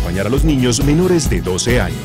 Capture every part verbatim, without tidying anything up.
acompañar a los niños menores de doce años.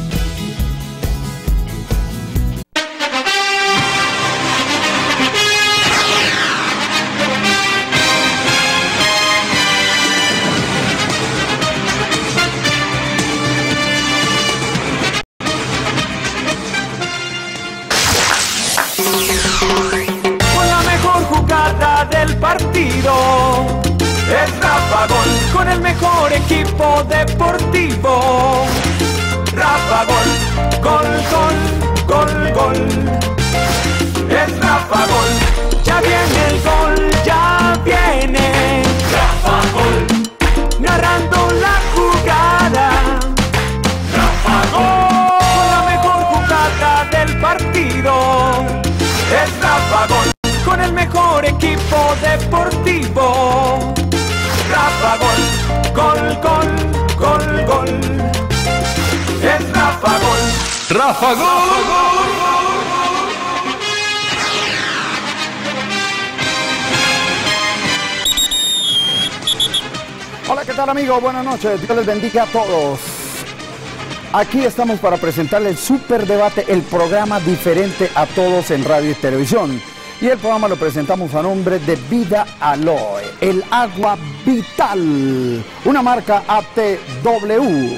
Con la mejor jugada del partido, es Rafa Gol, con el mejor equipo deportivo. Rafa Gol, gol, gol, gol, gol. Es Rafa Gol, ya viene el gol, ya viene. Rafa Gol, narrando la jugada. Rafa Gol, con la mejor jugada del partido. Es Rafa Gol, con el mejor equipo deportivo. Rafa Gol, gol, gol, gol, gol. Es Rafa Gol. Rafa Gol. Hola, ¿qué tal, amigos? Buenas noches. Dios les bendiga a todos. Aquí estamos para presentarle el Super Debate, el programa diferente a todos en radio y televisión. Y el programa lo presentamos a nombre de Vida Aloe, el agua vital, una marca A T W.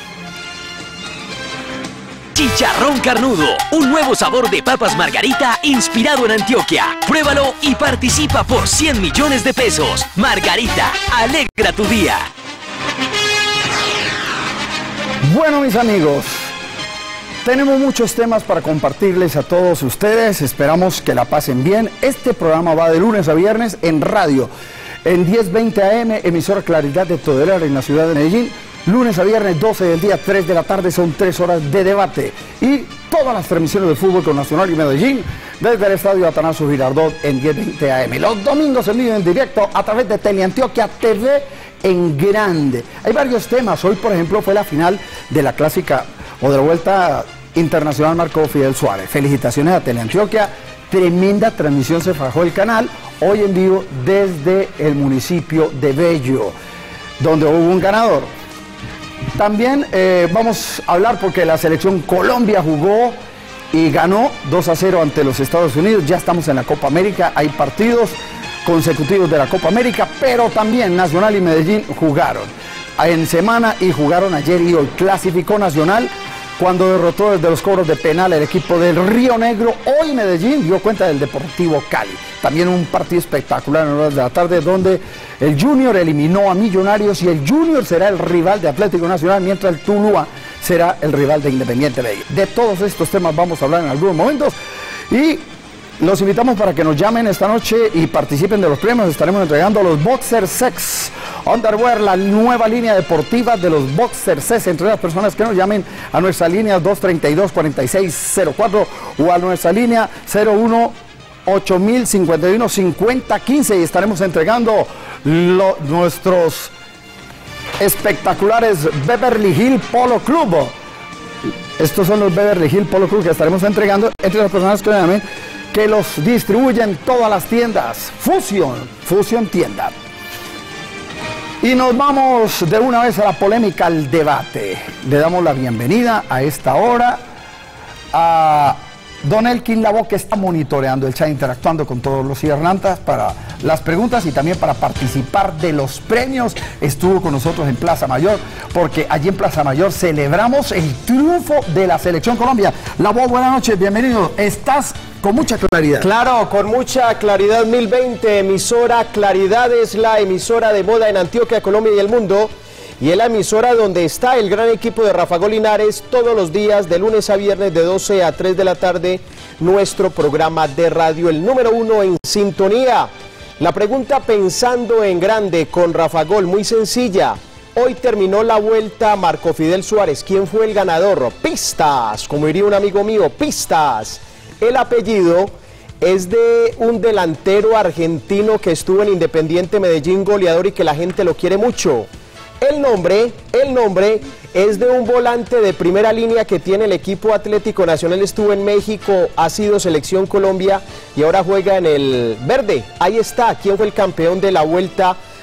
Chicharrón carnudo, un nuevo sabor de papas Margarita inspirado en Antioquia. Pruébalo y participa por cien millones de pesos. Margarita, alegra tu día. Bueno, mis amigos, tenemos muchos temas para compartirles a todos ustedes. Esperamos que la pasen bien. Este programa va de lunes a viernes en radio, en diez veinte A M, emisora Claridad de Todelar en la ciudad de Medellín. Lunes a viernes, doce del día, tres de la tarde, son tres horas de debate. Y todas las transmisiones de fútbol con Nacional y Medellín desde el estadio Atanasio Girardot en diez veinte A M. Los domingos en vivo en directo a través de Teleantioquia T V en grande. Hay varios temas. Hoy, por ejemplo, fue la final de la clásica o de la Vuelta Internacional Marco Fidel Suárez. Felicitaciones a Teleantioquia. Tremenda transmisión se fajó el canal. Hoy en vivo desde el municipio de Bello, donde hubo un ganador. También eh, vamos a hablar porque la selección Colombia jugó y ganó dos a cero ante los Estados Unidos. Ya estamos en la Copa América, hay partidos consecutivos de la Copa América, pero también Nacional y Medellín jugaron en semana y jugaron ayer y hoy. Clasificó Nacional cuando derrotó desde los cobros de penal el equipo del Río Negro. Hoy Medellín dio cuenta del Deportivo Cali. También un partido espectacular en horas de la tarde donde el Junior eliminó a Millonarios y el Junior será el rival de Atlético Nacional, mientras el Tuluá será el rival de Independiente Medellín. De todos estos temas vamos a hablar en algunos momentos y los invitamos para que nos llamen esta noche y participen de los premios. Estaremos entregando los Boxer Sex Underwear, la nueva línea deportiva de los Boxer Sex, entre las personas que nos llamen a nuestra línea dos treinta y dos, cuarenta y seis cero cuatro o a nuestra línea cero uno ocho mil cincuenta y uno cincuenta quince, y estaremos entregando lo, nuestros espectaculares Beverly Hill Polo Club. Estos son los Beverly Hill Polo Club que estaremos entregando entre las personas que nos llamen, que los distribuyen todas las tiendas. Fusion, Fusion Tienda. Y nos vamos de una vez a la polémica, al debate. Le damos la bienvenida a esta hora a don Elkin Lavoe, que está monitoreando el chat, interactuando con todos los cibernautas para las preguntas y también para participar de los premios. Estuvo con nosotros en Plaza Mayor, porque allí en Plaza Mayor celebramos el triunfo de la Selección Colombia. Lavoe, buenas noches, bienvenido. Estás con mucha claridad. Claro, con mucha claridad. Mil veinte, emisora Claridad es la emisora de moda en Antioquia, Colombia y el mundo. Y es la emisora donde está el gran equipo de Rafa Gol Linares todos los días, de lunes a viernes, de doce a tres de la tarde, nuestro programa de radio, el número uno en sintonía. La pregunta pensando en grande con Rafa Gol, muy sencilla. Hoy terminó la Vuelta Marco Fidel Suárez. ¿Quién fue el ganador? Pistas, como diría un amigo mío, pistas. El apellido es de un delantero argentino que estuvo en Independiente Medellín, goleador, y que la gente lo quiere mucho. El nombre, el nombre es de un volante de primera línea que tiene el equipo Atlético Nacional. Estuvo en México, ha sido Selección Colombia y ahora juega en el verde. Ahí está, ¿quién fue el campeón de la Vuelta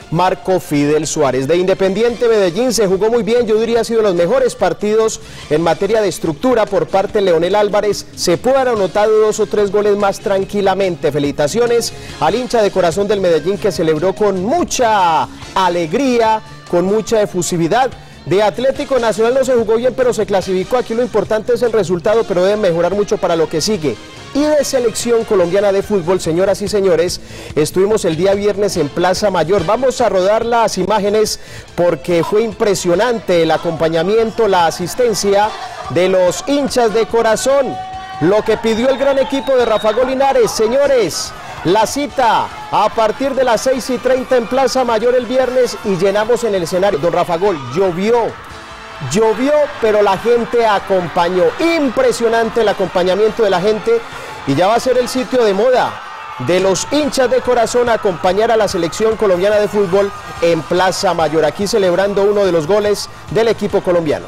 Marco Fidel Suárez. De Independiente Medellín se jugó muy bien, yo diría ha sido de los mejores partidos en materia de estructura por parte de Leonel Álvarez. Se pudo haber anotado dos o tres goles más tranquilamente. Felicitaciones al hincha de corazón del Medellín que celebró con mucha alegría, con mucha efusividad. De Atlético Nacional no se jugó bien, pero se clasificó. Aquí lo importante es el resultado, pero deben mejorar mucho para lo que sigue. Y de Selección Colombiana de Fútbol, señoras y señores, estuvimos el día viernes en Plaza Mayor. Vamos a rodar las imágenes porque fue impresionante el acompañamiento, la asistencia de los hinchas de corazón. Lo que pidió el gran equipo de Ráfago Linares, señores. La cita a partir de las seis y treinta en Plaza Mayor el viernes y llenamos en el escenario. Don Rafagol, llovió, llovió, pero la gente acompañó. Impresionante el acompañamiento de la gente y ya va a ser el sitio de moda de los hinchas de corazón acompañar a la Selección Colombiana de Fútbol en Plaza Mayor. Aquí celebrando uno de los goles del equipo colombiano.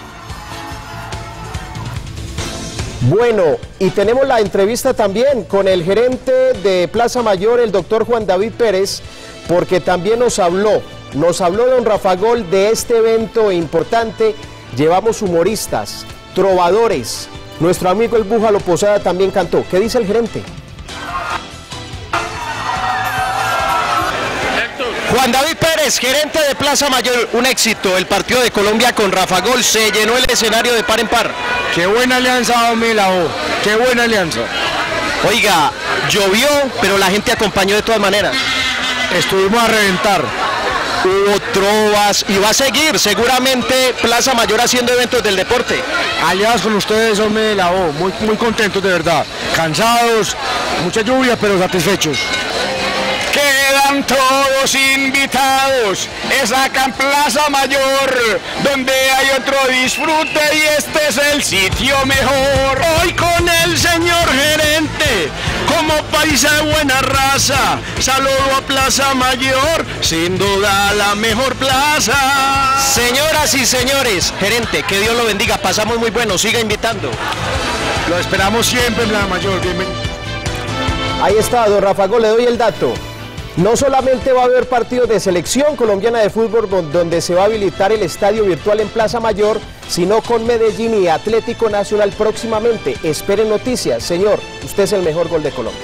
Bueno, y tenemos la entrevista también con el gerente de Plaza Mayor, el doctor Juan David Pérez, porque también nos habló, nos habló don Rafagol de este evento importante. Llevamos humoristas, trovadores, nuestro amigo el Búfalo Posada también cantó. ¿Qué dice el gerente? Juan David Pérez, gerente de Plaza Mayor, un éxito el partido de Colombia con Rafagol, se llenó el escenario de par en par. Qué buena alianza, hombre, la O, qué buena alianza. Oiga, llovió, pero la gente acompañó de todas maneras. Estuvimos a reventar. Hubo trovas y va a seguir seguramente Plaza Mayor haciendo eventos del deporte. Aliados con ustedes, hombre, la O, muy, muy contentos de verdad. Cansados, mucha lluvia, pero satisfechos. Quedan todos invitados, es acá en Plaza Mayor, donde hay otro disfrute y este es el sitio mejor. Hoy con el señor gerente, como paisa de buena raza, saludo a Plaza Mayor, sin duda la mejor plaza. Señoras y señores, gerente, que Dios lo bendiga, pasamos muy bueno, siga invitando. Lo esperamos siempre en Plaza Mayor, bienvenido. Ahí está, don Rafagol, le doy el dato. No solamente va a haber partidos de Selección Colombiana de Fútbol donde se va a habilitar el estadio virtual en Plaza Mayor, sino con Medellín y Atlético Nacional próximamente. Esperen noticias. Señor, usted es el mejor gol de Colombia.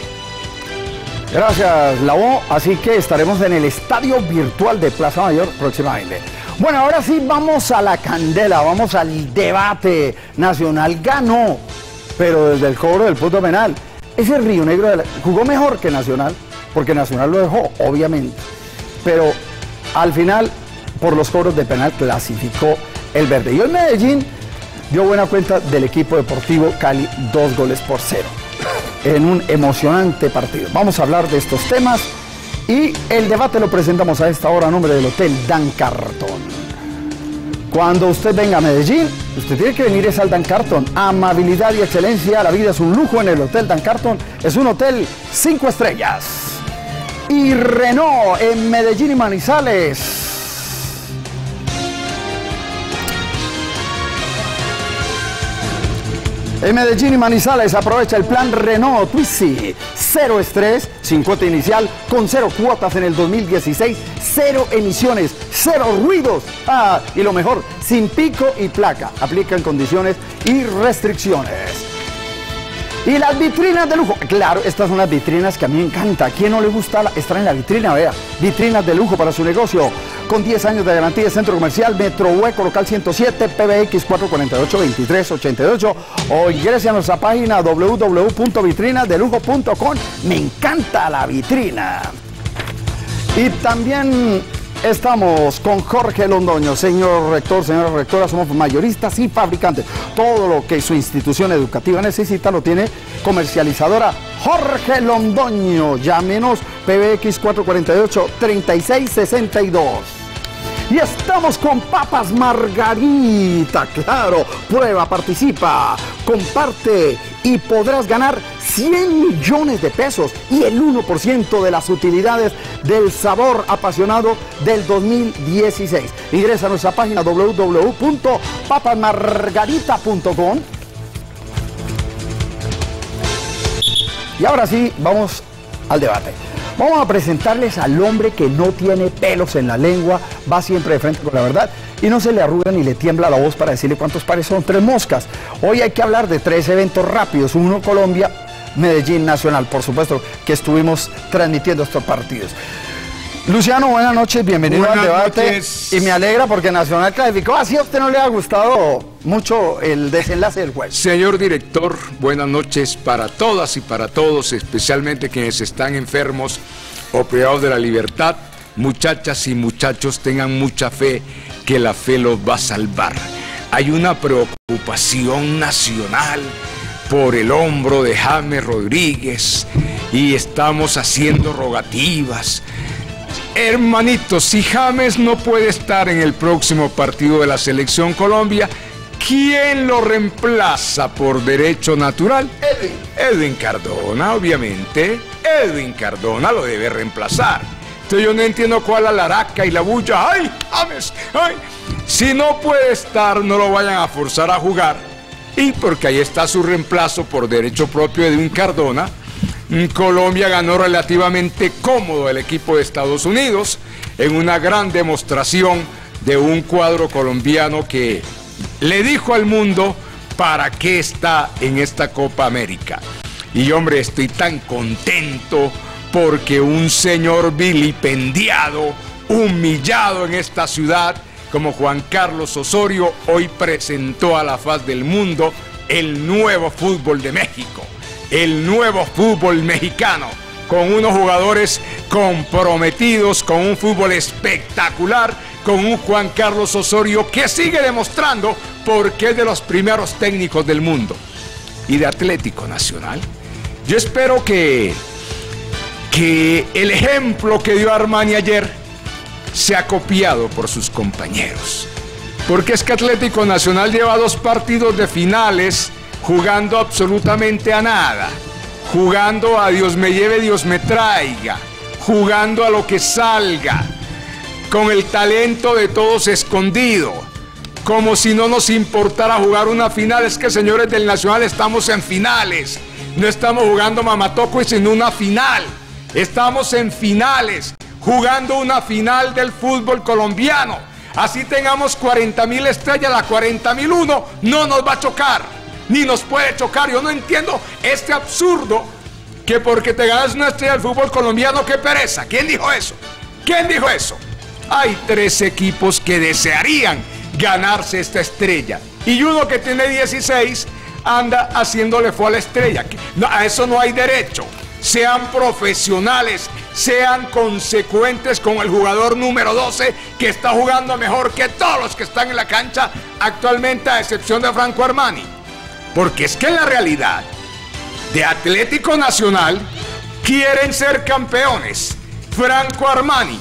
Gracias, Lau. Así que estaremos en el estadio virtual de Plaza Mayor próximamente. Bueno, ahora sí vamos a la candela, vamos al debate nacional. Ganó, pero desde el cobro del punto penal. Ese Río Negro de la... jugó mejor que Nacional, porque Nacional lo dejó, obviamente. Pero al final, por los cobros de penal, clasificó el verde. Y hoy Medellín dio buena cuenta del equipo deportivo Cali, dos goles por cero. En un emocionante partido. Vamos a hablar de estos temas y el debate lo presentamos a esta hora a nombre del Hotel Dan Carton. Cuando usted venga a Medellín, usted tiene que venir es al Dan Carton. Amabilidad y excelencia, la vida es un lujo en el Hotel Dan Carton. Es un hotel cinco estrellas. Y Renault en Medellín y Manizales. En Medellín y Manizales aprovecha el plan Renault Twizy. Cero estrés, sin cuota inicial, con cero cuotas en el dos mil dieciséis, cero emisiones, cero ruidos. Ah, y lo mejor, sin pico y placa. Aplican condiciones y restricciones. Y las vitrinas de lujo. Claro, estas son las vitrinas que a mí me encanta. ¿A quién no le gusta la, estar en la vitrina? Vea, vitrinas de lujo para su negocio. Con diez años de garantía de Centro Comercial Metro Hueco, local ciento siete, P B X cuatro cuatro ocho, veintitrés ochenta y ocho. O ingrese a nuestra página w w w punto vitrinas de lujo punto com. Me encanta la vitrina. Y también estamos con Jorge Londoño. Señor rector, señora rectora, somos mayoristas y fabricantes. Todo lo que su institución educativa necesita lo tiene comercializadora Jorge Londoño. Llámenos P B X cuatro cuatro ocho, treinta y seis sesenta y dos. Y estamos con Papas Margarita, claro, prueba, participa, comparte y podrás ganar cien millones de pesos y el uno por ciento de las utilidades del sabor apasionado del dos mil dieciséis. Ingresa a nuestra página w w w punto papas margarita punto com. Y ahora sí, vamos al debate. Vamos a presentarles al hombre que no tiene pelos en la lengua, va siempre de frente con la verdad y no se le arruga ni le tiembla la voz para decirle cuántos pares son, tres moscas. Hoy hay que hablar de tres eventos rápidos, uno Colombia, Medellín, Nacional, por supuesto que estuvimos transmitiendo estos partidos. Luciano, buenas noches, bienvenido buenas al debate. Noches. Y me alegra porque Nacional clasificó. ¿Así a usted no le ha gustado mucho el desenlace del juego? Señor director, buenas noches para todas y para todos, especialmente quienes están enfermos o privados de la libertad. Muchachas y muchachos, tengan mucha fe, que la fe los va a salvar. Hay una preocupación nacional por el hombro de James Rodríguez y estamos haciendo rogativas. Hermanitos, si James no puede estar en el próximo partido de la Selección Colombia, ¿quién lo reemplaza por derecho natural? Edwin. Edwin Cardona, obviamente. Edwin Cardona lo debe reemplazar. Entonces yo no entiendo cuál es la laraca y la bulla. ¡Ay, James! ¡Ay! Si no puede estar, no lo vayan a forzar a jugar. Y porque ahí está su reemplazo por derecho propio, Edwin Cardona. Colombia ganó relativamente cómodo el equipo de Estados Unidos en una gran demostración de un cuadro colombiano que le dijo al mundo para qué está en esta Copa América. Y hombre, estoy tan contento porque un señor vilipendiado, humillado en esta ciudad como Juan Carlos Osorio hoy presentó a la faz del mundo el nuevo fútbol de México. El nuevo fútbol mexicano, con unos jugadores comprometidos, con un fútbol espectacular, con un Juan Carlos Osorio que sigue demostrando por qué es de los primeros técnicos del mundo. Y de Atlético Nacional, yo espero que, que el ejemplo que dio Armani ayer sea copiado por sus compañeros. Porque es que Atlético Nacional lleva dos partidos de finales jugando absolutamente a nada, jugando a Dios me lleve, Dios me traiga, jugando a lo que salga, con el talento de todos escondido, como si no nos importara jugar una final. Es que, señores del Nacional, estamos en finales, no estamos jugando mamatoco, sino una final, estamos en finales, jugando una final del fútbol colombiano. Así tengamos cuarenta mil estrellas, la cuarenta mil uno no nos va a chocar, ni nos puede chocar. Yo no entiendo este absurdo que porque te ganas una estrella del fútbol colombiano, qué pereza. ¿Quién dijo eso? ¿Quién dijo eso? Hay tres equipos que desearían ganarse esta estrella y uno que tiene dieciséis anda haciéndole fue a la estrella. No, a eso no hay derecho. Sean profesionales, sean consecuentes con el jugador número doce que está jugando mejor que todos los que están en la cancha actualmente, a excepción de Franco Armani. Porque es que en la realidad de Atlético Nacional quieren ser campeones Franco Armani,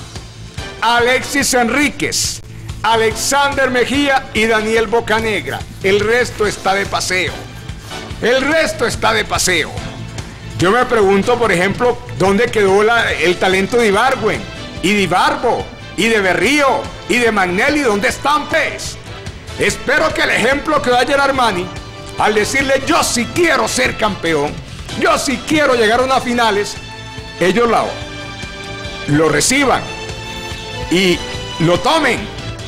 Alexis Enríquez, Alexander Mejía y Daniel Bocanegra. El resto está de paseo. El resto está de paseo. Yo me pregunto, por ejemplo, ¿dónde quedó la, el talento de Ibargüen y de Ibarbo y de Berrío y de Magnelli? ¿Dónde están, pues? Espero que el ejemplo que da ayer Armani, al decirle yo sí quiero ser campeón, yo sí quiero llegar a unas finales, ellos lo, lo reciban y lo tomen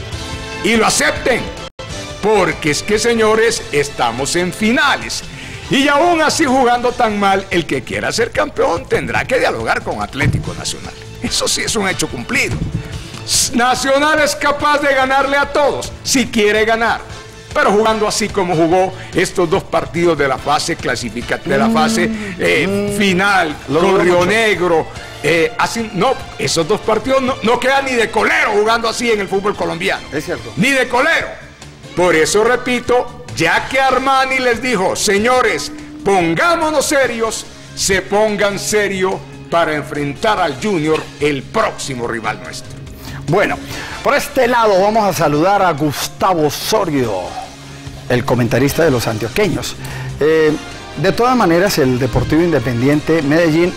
y lo acepten, porque es que, señores, estamos en finales. Y aún así, jugando tan mal, el que quiera ser campeón tendrá que dialogar con Atlético Nacional. Eso sí es un hecho cumplido. Nacional es capaz de ganarle a todos si quiere ganar, pero jugando así como jugó estos dos partidos de la fase clasificatoria, de la fase eh, final, con Río Negro, eh, así, no, esos dos partidos no, no quedan ni de colero jugando así en el fútbol colombiano. Es cierto. Ni de colero. Por eso repito, ya que Armani les dijo, señores, pongámonos serios, se pongan serio para enfrentar al Junior, el próximo rival nuestro. Bueno, por este lado vamos a saludar a Gustavo Osorio, el comentarista de los antioqueños. Eh, de todas maneras, el Deportivo Independiente Medellín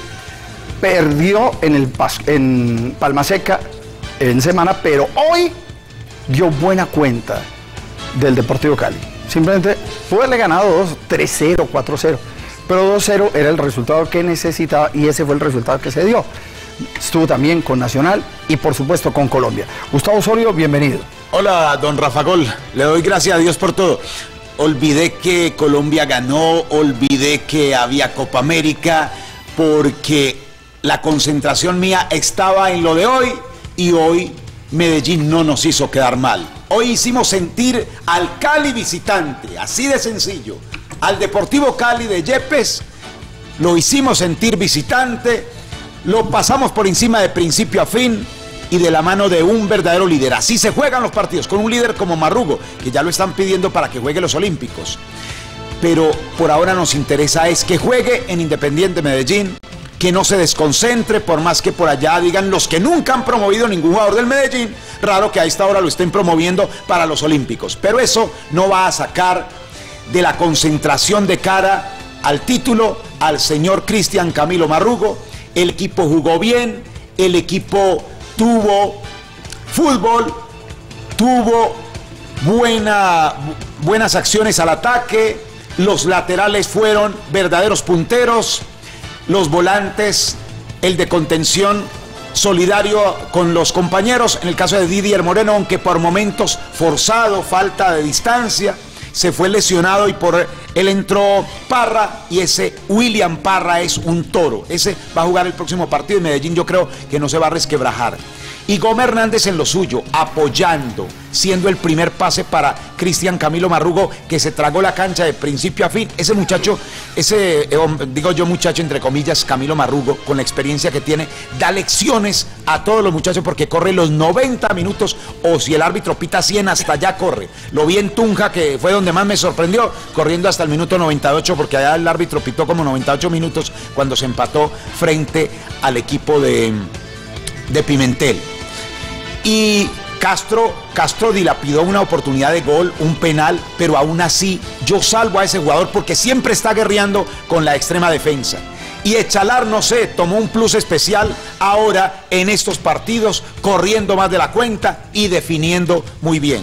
perdió en, el, en Palma Seca en semana, pero hoy dio buena cuenta del Deportivo Cali. Simplemente pudo haberle ganado dos, tres cero, cuatro cero, pero dos cero era el resultado que necesitaba y ese fue el resultado que se dio. estuvo también con Nacional y por supuesto con Colombia. Gustavo Osorio, bienvenido. Hola, don Rafa Gol, le doy gracias a Dios por todo. Olvidé que Colombia ganó, olvidé que había Copa América, porque la concentración mía estaba en lo de hoy y hoy Medellín no nos hizo quedar mal. Hoy hicimos sentir al Cali visitante, así de sencillo. Al Deportivo Cali de Yepes lo hicimos sentir visitante, lo pasamos por encima de principio a fin y de la mano de un verdadero líder. Así se juegan los partidos, con un líder como Marrugo, que ya lo están pidiendo para que juegue los Olímpicos. Pero por ahora nos interesa es que juegue en Independiente Medellín, que no se desconcentre, por más que por allá digan los que nunca han promovido ningún jugador del Medellín, raro que a esta hora lo estén promoviendo para los Olímpicos. Pero eso no va a sacar de la concentración de cara al título al señor Cristian Camilo Marrugo. El equipo jugó bien, el equipo tuvo fútbol, tuvo buena, buenas acciones al ataque, los laterales fueron verdaderos punteros, los volantes, el de contención solidario con los compañeros, en el caso de Didier Moreno, aunque por momentos forzado, falta de distancia, se fue lesionado y por él entró Parra, y ese William Parra es un toro. Ese va a jugar el próximo partido y Medellín yo creo que no se va a resquebrajar. Y Gómez Hernández en lo suyo, apoyando, siendo el primer pase para Cristian Camilo Marrugo, que se tragó la cancha de principio a fin. Ese muchacho, ese, eh, digo yo muchacho entre comillas, Camilo Marrugo, con la experiencia que tiene, da lecciones a todos los muchachos porque corre los noventa minutos, o si el árbitro pita cien, hasta allá corre. Lo vi en Tunja, que fue donde más me sorprendió, corriendo hasta el minuto noventa y ocho, porque allá el árbitro pitó como noventa y ocho minutos cuando se empató frente al equipo de, de Pimentel. Y Castro, Castro dilapidó una oportunidad de gol, un penal, pero aún así yo salvo a ese jugador porque siempre está guerreando con la extrema defensa. Y Echalar, no sé, tomó un plus especial ahora en estos partidos, corriendo más de la cuenta y definiendo muy bien.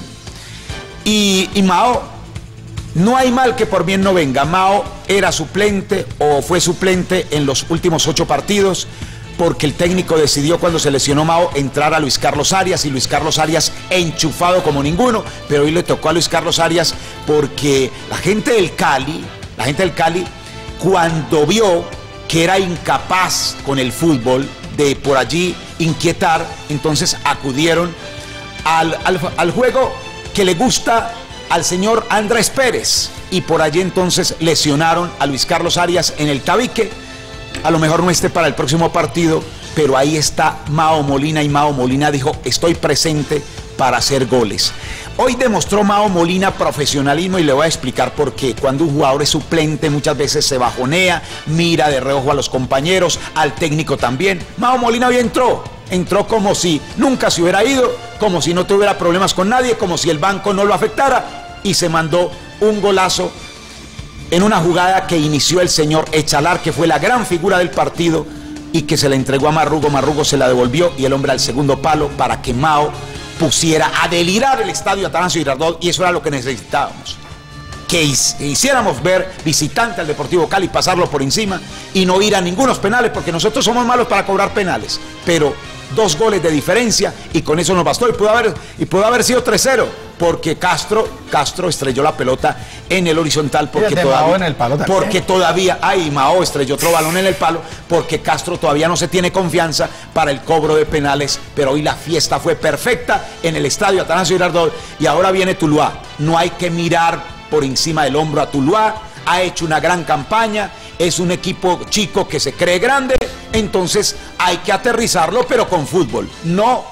Y, y Mao, no hay mal que por bien no venga. Mao era suplente o fue suplente en los últimos ocho partidos, porque el técnico decidió cuando se lesionó Mao entrar a Luis Carlos Arias, y Luis Carlos Arias enchufado como ninguno, pero hoy le tocó a Luis Carlos Arias porque la gente del Cali, la gente del Cali, cuando vio que era incapaz con el fútbol de por allí inquietar, entonces acudieron al, al, al juego que le gusta al señor Andrés Pérez, y por allí entonces lesionaron a Luis Carlos Arias en el tabique. A lo mejor no esté para el próximo partido, pero ahí está Mao Molina, y Mao Molina dijo, estoy presente para hacer goles. Hoy demostró Mao Molina profesionalismo, y le voy a explicar por qué. Cuando un jugador es suplente muchas veces se bajonea, mira de reojo a los compañeros, al técnico también. Mao Molina hoy entró, entró como si nunca se hubiera ido, como si no tuviera problemas con nadie, como si el banco no lo afectara, y se mandó un golazo en una jugada que inició el señor Echalar, que fue la gran figura del partido y que se le entregó a Marrugo. Marrugo se la devolvió y el hombre al segundo palo para que Mao pusiera a delirar el estadio Atanasio Girardot, y eso era lo que necesitábamos. Que hiciéramos ver visitante al Deportivo Cali, pasarlo por encima y no ir a ningunos penales, porque nosotros somos malos para cobrar penales, pero dos goles de diferencia y con eso nos bastó, y pudo haber, y pudo haber sido tres cero, porque Castro, Castro estrelló la pelota en el horizontal, porque todavía, en el palo porque todavía, ay, Mao estrelló otro balón en el palo, porque Castro todavía no se tiene confianza para el cobro de penales, pero hoy la fiesta fue perfecta en el estadio Atanasio Girardot, y ahora viene Tuluá. No hay que mirar por encima del hombro a Tuluá, ha hecho una gran campaña, es un equipo chico que se cree grande, entonces hay que aterrizarlo, pero con fútbol, no,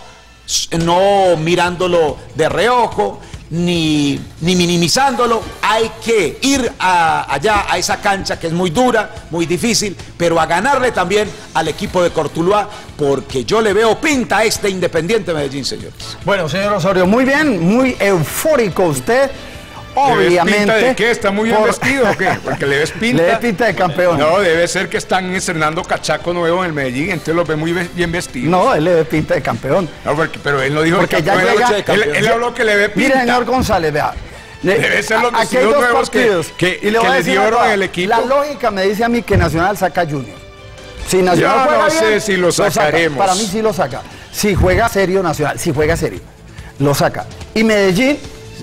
no mirándolo de reojo, ni, ni minimizándolo. Hay que ir a, allá a esa cancha que es muy dura, muy difícil, pero a ganarle también al equipo de Cortuluá, porque yo le veo pinta a este Independiente Medellín, señores. Bueno, señor Osorio, muy bien, muy eufórico usted. Obviamente. ¿Pinta de qué? ¿Está muy bien por... vestido o qué? Porque le ves pinta. Le ves pinta de campeón. No, debe ser que están estrenando cachaco nuevo en el Medellín, entonces los ve muy bien vestidos. No, él le ve pinta de campeón. No, porque, pero él no dijo porque que ya llega, de él, él habló que le ve pinta. Mire, señor González, vea. Debe ser los aquí hay dos nuevos partidos que, que, y le que voy a le decir dieron cosa, el equipo. La lógica me dice a mí que Nacional saca a Junior. Si Nacional Yo juega no sé bien, si lo saca. sacaremos. Para mí sí lo saca. Si juega serio Nacional, si juega serio, lo saca. Y Medellín,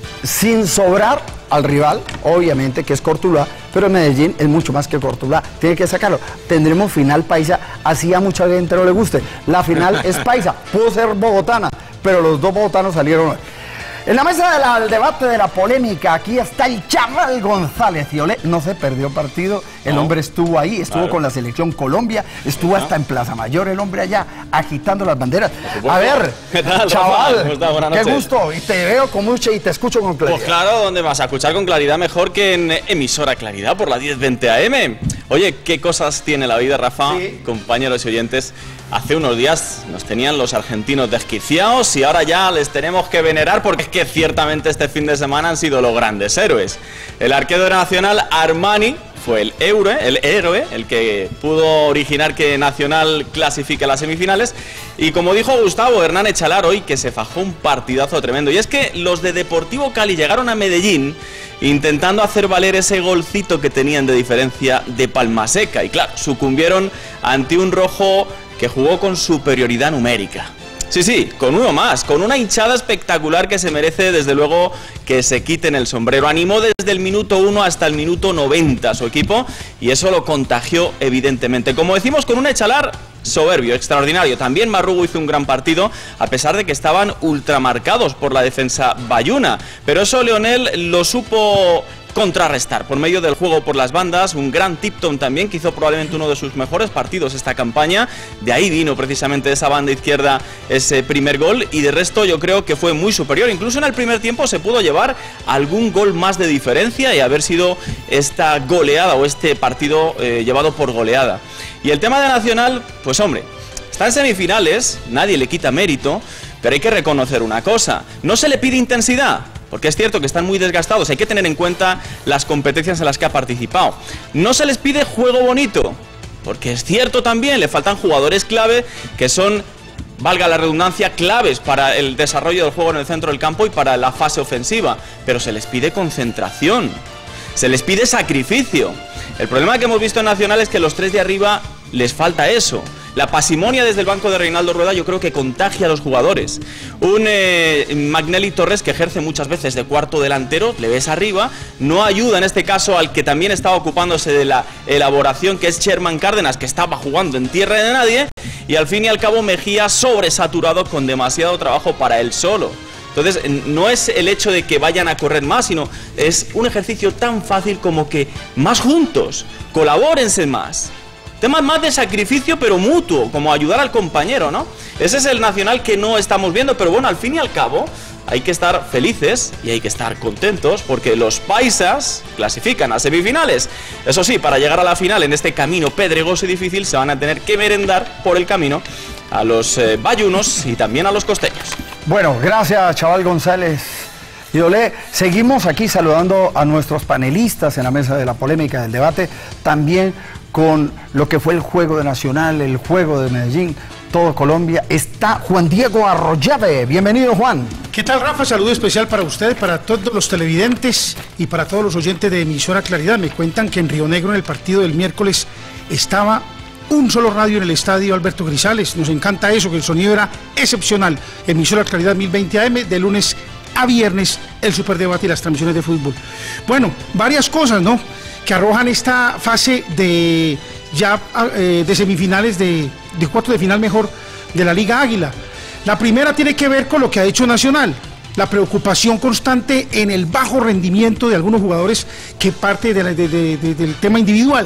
sin sobrar al rival, obviamente que es Cortuluá, pero Medellín es mucho más que Cortuluá, tiene que sacarlo. Tendremos final paisa, así a mucha gente no le guste. La final es paisa, pudo ser bogotana, pero los dos bogotanos salieron. En la mesa de la, del debate de la polémica, aquí está el Chaval González. Y Olé, no se perdió partido, el no. hombre estuvo ahí, estuvo claro. con la selección Colombia, estuvo hasta en Plaza Mayor, el hombre allá, agitando las banderas. A ver, ¿qué tal, Chaval, qué gusto, y te veo con mucha y te escucho con claridad. Pues claro, ¿dónde vas a escuchar con claridad mejor que en emisora Claridad por la diez veinte A M? Oye, ¿qué cosas tiene la vida, Rafa? Sí. Compañeros y oyentes, hace unos días nos tenían los argentinos desquiciados y ahora ya les tenemos que venerar porque es que ciertamente este fin de semana han sido los grandes héroes. El arquero nacional Armani fue el héroe, el héroe, el que pudo originar que Nacional clasifique a las semifinales. Y como dijo Gustavo Hernán Echalar hoy, que se fajó un partidazo tremendo. Y es que los de Deportivo Cali llegaron a Medellín intentando hacer valer ese golcito que tenían de diferencia de Palmaseca. Y claro, sucumbieron ante un rojo que jugó con superioridad numérica. Sí, sí, con uno más, con una hinchada espectacular que se merece desde luego que se quiten el sombrero. Animó desde el minuto uno hasta el minuto noventa a su equipo y eso lo contagió evidentemente. Como decimos, con un Echalar soberbio, extraordinario. También Marrugo hizo un gran partido a pesar de que estaban ultramarcados por la defensa bayuna. Pero eso Leonel lo supo contrarrestar por medio del juego por las bandas, un gran Tipton también que hizo probablemente uno de sus mejores partidos esta campaña, de ahí vino precisamente de esa banda izquierda ese primer gol y de resto yo creo que fue muy superior, incluso en el primer tiempo se pudo llevar algún gol más de diferencia y haber sido esta goleada o este partido eh, llevado por goleada. Y el tema de Nacional, pues hombre, está en semifinales, nadie le quita mérito, pero hay que reconocer una cosa, no se le pide intensidad, porque es cierto que están muy desgastados, hay que tener en cuenta las competencias en las que ha participado. No se les pide juego bonito, porque es cierto también, le faltan jugadores clave que son, valga la redundancia, claves para el desarrollo del juego en el centro del campo y para la fase ofensiva, pero se les pide concentración, se les pide sacrificio. El problema que hemos visto en Nacional es que los tres de arriba les falta eso. La pasimonia desde el banco de Reinaldo Rueda yo creo que contagia a los jugadores. Un eh, Magnelli Torres que ejerce muchas veces de cuarto delantero, le ves arriba, no ayuda en este caso al que también estaba ocupándose de la elaboración, que es Sherman Cárdenas, que estaba jugando en tierra de nadie, y al fin y al cabo Mejía sobresaturado con demasiado trabajo para él solo. Entonces no es el hecho de que vayan a correr más, sino es un ejercicio tan fácil como que más juntos, colabórense más. Temas más de sacrificio pero mutuo, como ayudar al compañero, ¿no? Ese es el Nacional que no estamos viendo, pero bueno, al fin y al cabo hay que estar felices y hay que estar contentos porque los paisas clasifican a semifinales. Eso sí, para llegar a la final en este camino pedregoso y difícil se van a tener que merendar por el camino a los eh, bayunos y también a los costeños. Bueno, gracias Chaval González. Y Olé, seguimos aquí saludando a nuestros panelistas en la mesa de la polémica del debate, también con lo que fue el juego de Nacional, el juego de Medellín, todo Colombia. Está Juan Diego Arroyave. Bienvenido, Juan. ¿Qué tal, Rafa? Saludo especial para usted, para todos los televidentes y para todos los oyentes de emisora Claridad. Me cuentan que en Río Negro, en el partido del miércoles, estaba un solo radio en el estadio Alberto Grisales. Nos encanta eso, que el sonido era excepcional. Emisora Claridad mil veinte A M, de lunes a viernes, el superdebate y las transmisiones de fútbol. Bueno, varias cosas, ¿no?, que arrojan esta fase de ya eh, de semifinales de, de cuarto de final mejor de la Liga Águila. La primera tiene que ver con lo que ha hecho Nacional, la preocupación constante en el bajo rendimiento de algunos jugadores que parte de la, de, de, de, del tema individual.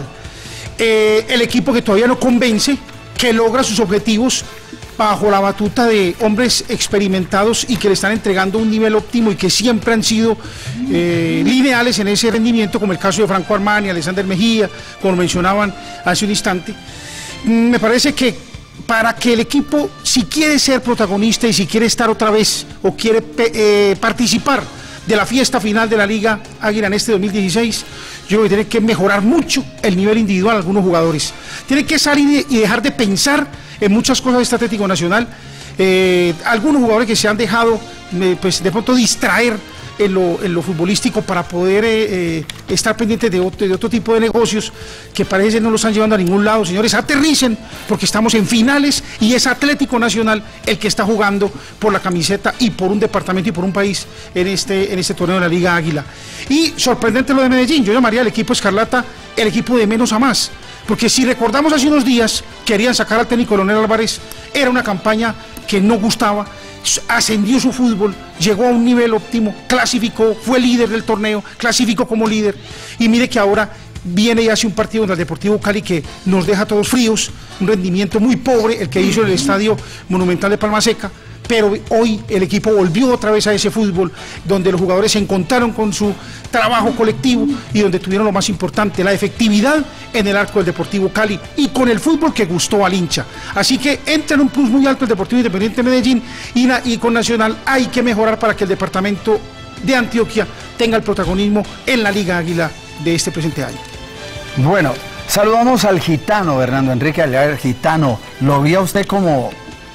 Eh, el equipo que todavía no convence, que logra sus objetivos bajo la batuta de hombres experimentados y que le están entregando un nivel óptimo y que siempre han sido eh, lineales en ese rendimiento, como el caso de Franco Armani, Alexander Mejía, como mencionaban hace un instante. Me parece que para que el equipo, si quiere ser protagonista y si quiere estar otra vez o quiere eh, participar de la fiesta final de la Liga Águila en este dos mil dieciséis, yo creo que tiene que mejorar mucho el nivel individual de algunos jugadores. Tiene que salir y dejar de pensar en muchas cosas de este Atlético Nacional. Eh, algunos jugadores que se han dejado eh, pues de pronto distraer en lo, en lo futbolístico para poder eh, eh, estar pendientes de otro, de otro tipo de negocios que parece no los están llevando a ningún lado. Señores, aterricen, porque estamos en finales y es Atlético Nacional el que está jugando por la camiseta y por un departamento y por un país en este, en este torneo de la Liga Águila. Y sorprendente lo de Medellín, yo llamaría al equipo Escarlata el equipo de menos a más, porque si recordamos hace unos días querían sacar al técnico Leonel Álvarez, era una campaña que no gustaba, ascendió su fútbol, llegó a un nivel óptimo, clasificó, fue líder del torneo, clasificó como líder, y mire que ahora viene y hace un partido contra el Deportivo Cali que nos deja todos fríos, un rendimiento muy pobre el que hizo en el Estadio Monumental de Palma Seca, pero hoy el equipo volvió otra vez a ese fútbol donde los jugadores se encontraron con su trabajo colectivo y donde tuvieron lo más importante, la efectividad en el arco del Deportivo Cali y con el fútbol que gustó al hincha. Así que entra en un plus muy alto el Deportivo Independiente de Medellín y, y con Nacional hay que mejorar para que el departamento de Antioquia tenga el protagonismo en la Liga Águila de este presente año. Bueno, saludamos al gitano, Fernando Enrique Aliaga, gitano. Lo vi a usted como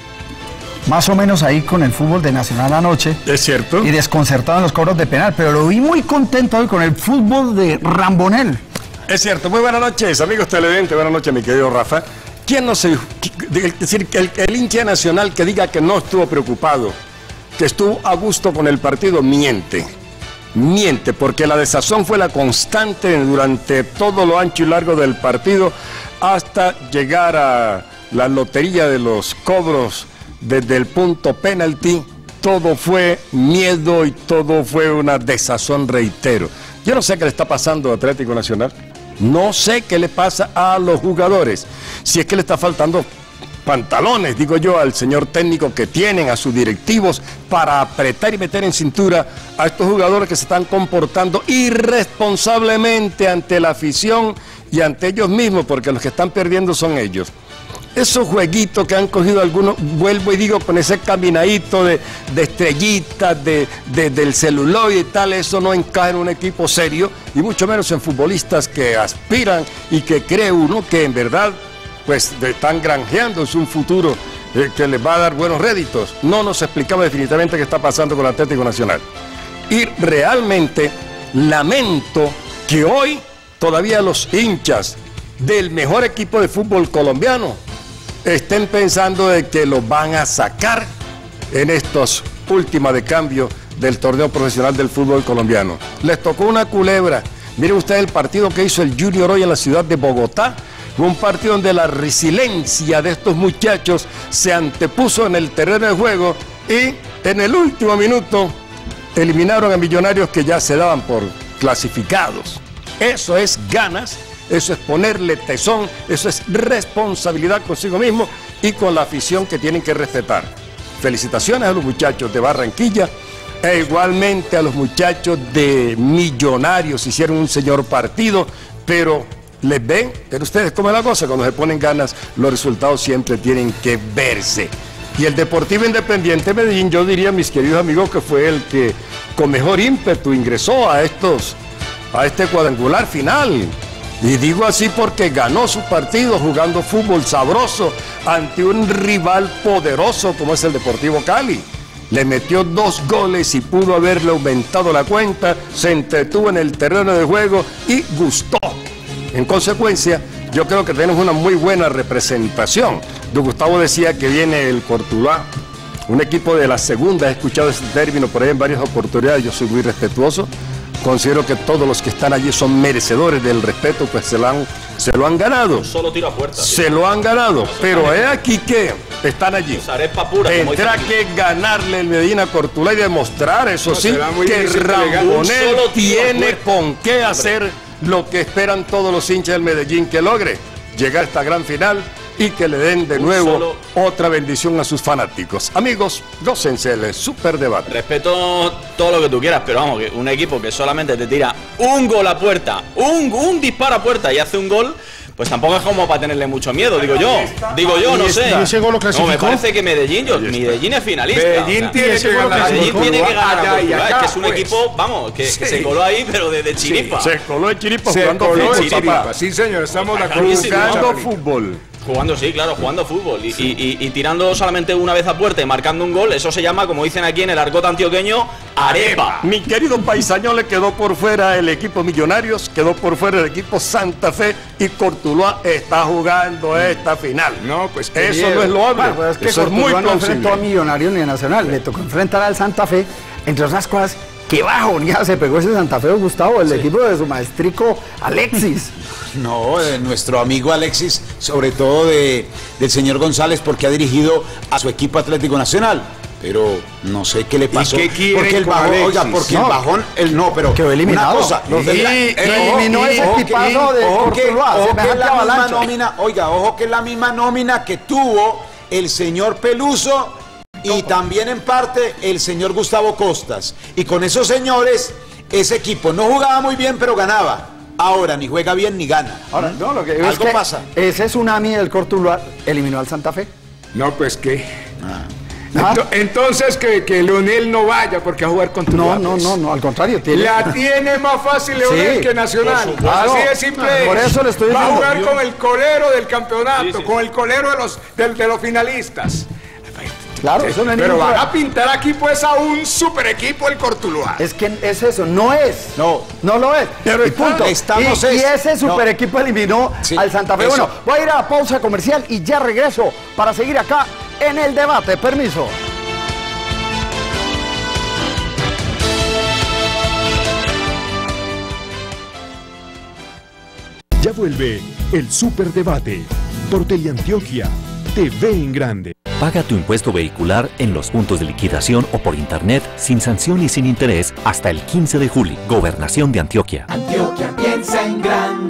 más o menos ahí con el fútbol de Nacional anoche. Es cierto. Y desconcertado en los cobros de penal, pero lo vi muy contento hoy con el fútbol de Rambonel. Es cierto. Muy buenas noches, amigos televidentes. Buenas noches, mi querido Rafa. ¿Quién no se... Es decir, el, el hincha nacional que diga que no estuvo preocupado, que estuvo a gusto con el partido, miente. Miente, porque la desazón fue la constante durante todo lo ancho y largo del partido hasta llegar a la lotería de los cobros desde el punto penalti. Todo fue miedo y todo fue una desazón, reitero. Yo no sé qué le está pasando a Atlético Nacional, no sé qué le pasa a los jugadores, si es que le está faltando pantalones, digo yo, al señor técnico que tienen, a sus directivos, para apretar y meter en cintura a estos jugadores que se están comportando irresponsablemente ante la afición y ante ellos mismos, porque los que están perdiendo son ellos. Esos jueguitos que han cogido algunos, vuelvo y digo, con ese caminadito de, de estrellitas, de, de, del celuloide y tal, eso no encaja en un equipo serio, y mucho menos en futbolistas que aspiran y que cree uno que en verdad pues están granjeando un futuro eh, que les va a dar buenos réditos. No nos explicamos definitivamente qué está pasando con el Atlético Nacional. Y realmente lamento que hoy todavía los hinchas del mejor equipo de fútbol colombiano estén pensando de que los van a sacar en estos últimas de cambio del torneo profesional del fútbol colombiano. Les tocó una culebra. Miren ustedes el partido que hizo el Junior hoy en la ciudad de Bogotá. Un partido donde la resiliencia de estos muchachos se antepuso en el terreno de juego y en el último minuto eliminaron a Millonarios que ya se daban por clasificados. Eso es ganas, eso es ponerle tesón, eso es responsabilidad consigo mismo y con la afición que tienen que respetar. Felicitaciones a los muchachos de Barranquilla e igualmente a los muchachos de Millonarios. Hicieron un señor partido, pero les ven, pero ustedes cómo es la cosa, cuando se ponen ganas, los resultados siempre tienen que verse. Y el Deportivo Independiente Medellín, yo diría, mis queridos amigos, que fue el que con mejor ímpetu ingresó a estos, a este cuadrangular final. Y digo así porque ganó su partido jugando fútbol sabroso ante un rival poderoso como es el Deportivo Cali. Le metió dos goles y pudo haberle aumentado la cuenta, se entretuvo en el terreno de juego y gustó. En consecuencia, yo creo que tenemos una muy buena representación. Don Gustavo decía que viene el Cortuluá, un equipo de la segunda. He escuchado ese término por ahí en varias oportunidades. Yo soy muy respetuoso. Considero que todos los que están allí son merecedores del respeto, pues se lo han, se lo han ganado. Solo tiro a puerta. Se tío. lo han ganado. Pero es aquí que están allí. Pura, Tendrá que ganarle el Medellín a Cortuluá y demostrar, eso no, sí, que Rambonel tiene con qué hacer lo que esperan todos los hinchas del Medellín, que logre llegar a esta gran final y que le den de nuevo solo... otra bendición a sus fanáticos. Amigos, gócense el super debate. Respeto todo lo que tú quieras, pero vamos, que un equipo que solamente te tira un gol a puerta, un, un disparo a puerta y hace un gol, pues tampoco es como para tenerle mucho miedo, digo yo. Digo yo, no sé. Ese gol lo clasificó. No, me parece que Medellín, yo, Medellín es finalista. Medellín o sea, tiene que ganar. Medellín tiene que ganar. Allá y acá, es que es un pues. equipo, vamos, que, sí. que se coló ahí, pero de, de chiripa. Sí, se coló de chiripa se jugando coló fútbol, de chiripa. Sí, señor, estamos de acuerdo. Jugando fútbol. Jugando, sí, claro, jugando fútbol y, sí. y, y, y tirando solamente una vez a puerta y marcando un gol, eso se llama, como dicen aquí en el argot antioqueño, arepa. Mi querido paisaño, le quedó por fuera el equipo Millonarios, quedó por fuera el equipo Santa Fe y Cortuluá está jugando esta final. No, pues eso bien. No es loable. Bueno, pues es que eso es muy plausible. No enfrentó a Millonarios ni a Nacional, le tocó enfrentar al Santa Fe, entre otras cosas. ¡Qué bajonía se pegó ese Santa Fe, Gustavo! El sí. equipo de su maestrico Alexis. No, de nuestro amigo Alexis, sobre todo de, del señor González, porque ha dirigido a su equipo Atlético Nacional. Pero no sé qué le pasó. ¿Y qué porque el bajón, oiga, porque no, el bajón, el no, pero quedó eliminado. Una cosa, los de la, el, eliminó ese equipazo de ojo que, ojo que la misma avalancha. nómina, oiga, ojo que es la misma nómina que tuvo el señor Peluso. Y también en parte el señor Gustavo Costas. Y con esos señores, ese equipo no jugaba muy bien, pero ganaba. Ahora ni juega bien ni gana. Ahora, no, lo que algo es que pasa. Ese tsunami del Cortuluá eliminó al Santa Fe. No, pues qué. Ah. Ento, entonces que, que Leonel no vaya porque a jugar con Tuluá. No, no, pues. no, no, al contrario. Tiene... La tiene más fácil Leonel sí, que Nacional. Claro, así de simple. Por eso le estoy Va diciendo. a jugar con el colero del campeonato, sí, sí. con el colero de los, de, de los finalistas. Claro, sí, eso no es pero ningún... van a pintar aquí pues a un super equipo el Cortuluá. Es que es eso, no es. No, no lo es. Pero el punto. Estamos y, es... y ese super no. equipo eliminó sí, al Santa Fe. Eso. Bueno, voy a ir a la pausa comercial y ya regreso para seguir acá en el debate. Permiso. Ya vuelve el Superdebate por Teleantioquia, T V en grande. Paga tu impuesto vehicular en los puntos de liquidación o por internet sin sanción y sin interés hasta el quince de julio. Gobernación de Antioquia. Antioquia piensa en grande.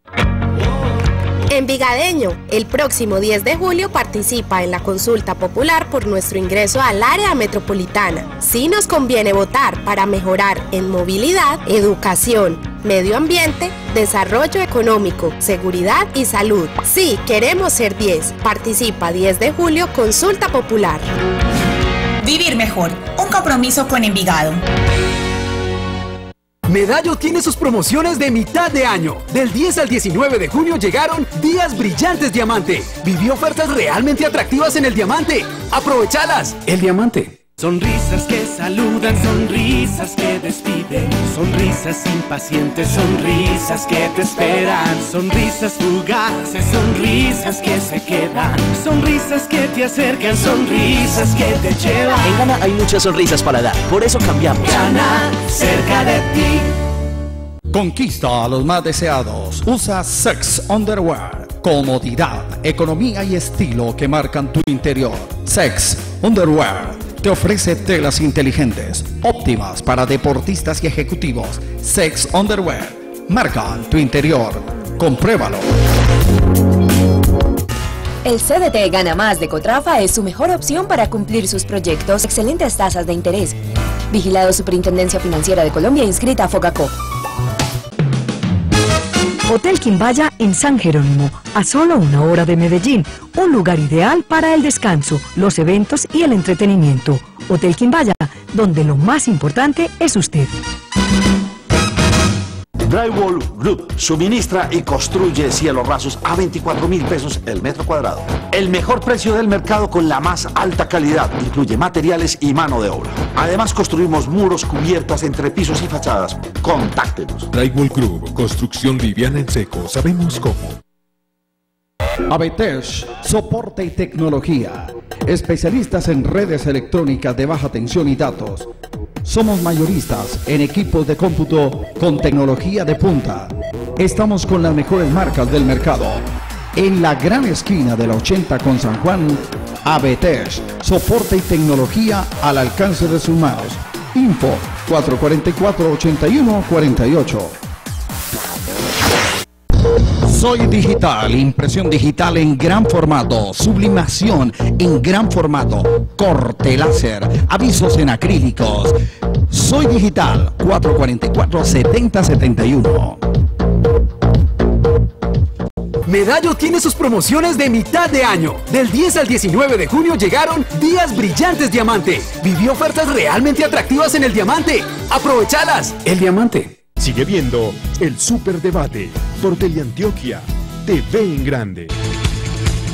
Envigadeño, el próximo diez de julio participa en la consulta popular por nuestro ingreso al área metropolitana. Sí nos conviene votar para mejorar en movilidad, educación, medio ambiente, desarrollo económico, seguridad y salud. Sí, queremos ser diez. Participa diez de julio, consulta popular. Vivir mejor, un compromiso con Envigado. Medallo tiene sus promociones de mitad de año. Del diez al diecinueve de junio llegaron Días Brillantes Diamante. Viví ofertas realmente atractivas en el Diamante. ¡Aprovechalas! El Diamante. Sonrisas que saludan, sonrisas que despiden, sonrisas impacientes, sonrisas que te esperan, sonrisas fugaces, sonrisas que se quedan, sonrisas que te acercan, sonrisas que te llevan. En Gana hay muchas sonrisas para dar, por eso cambiamos. Gana, cerca de ti. Conquista a los más deseados. Usa Sex Underwear. Comodidad, economía y estilo que marcan tu interior. Sex Underwear te ofrece telas inteligentes, óptimas para deportistas y ejecutivos. Sex Underwear marcan tu interior. Compruébalo. El C D T Gana Más de Cotrafa es su mejor opción para cumplir sus proyectos. Excelentes tasas de interés. Vigilado Superintendencia Financiera de Colombia, inscrita a Fogacop. Hotel Quimbaya en San Jerónimo, a solo una hora de Medellín, un lugar ideal para el descanso, los eventos y el entretenimiento. Hotel Quimbaya, donde lo más importante es usted. Drywall Group suministra y construye cielos rasos a veinticuatro mil pesos el metro cuadrado. El mejor precio del mercado con la más alta calidad. Incluye materiales y mano de obra. Además construimos muros, cubiertas, entrepisos y fachadas. Contáctenos. Drywall Group, construcción liviana en seco. Sabemos cómo. Abetesh, soporte y tecnología. Especialistas en redes electrónicas de baja tensión y datos. Somos mayoristas en equipos de cómputo con tecnología de punta. Estamos con las mejores marcas del mercado. En la gran esquina de la ochenta con San Juan, Abetesh, soporte y tecnología al alcance de sus manos. Info cuatro cuatro cuatro, ocho uno cuatro ocho. Soy Digital, impresión digital en gran formato, sublimación en gran formato, corte láser, avisos en acrílicos. Soy Digital, cuatro cuatro cuatro, siete cero siete uno. Medallo tiene sus promociones de mitad de año. Del diez al diecinueve de junio llegaron Días Brillantes Diamante. Viví ofertas realmente atractivas en el Diamante. ¡Aprovechalas! El Diamante. Sigue viendo el Superdebate por Teleantioquia, T V en grande.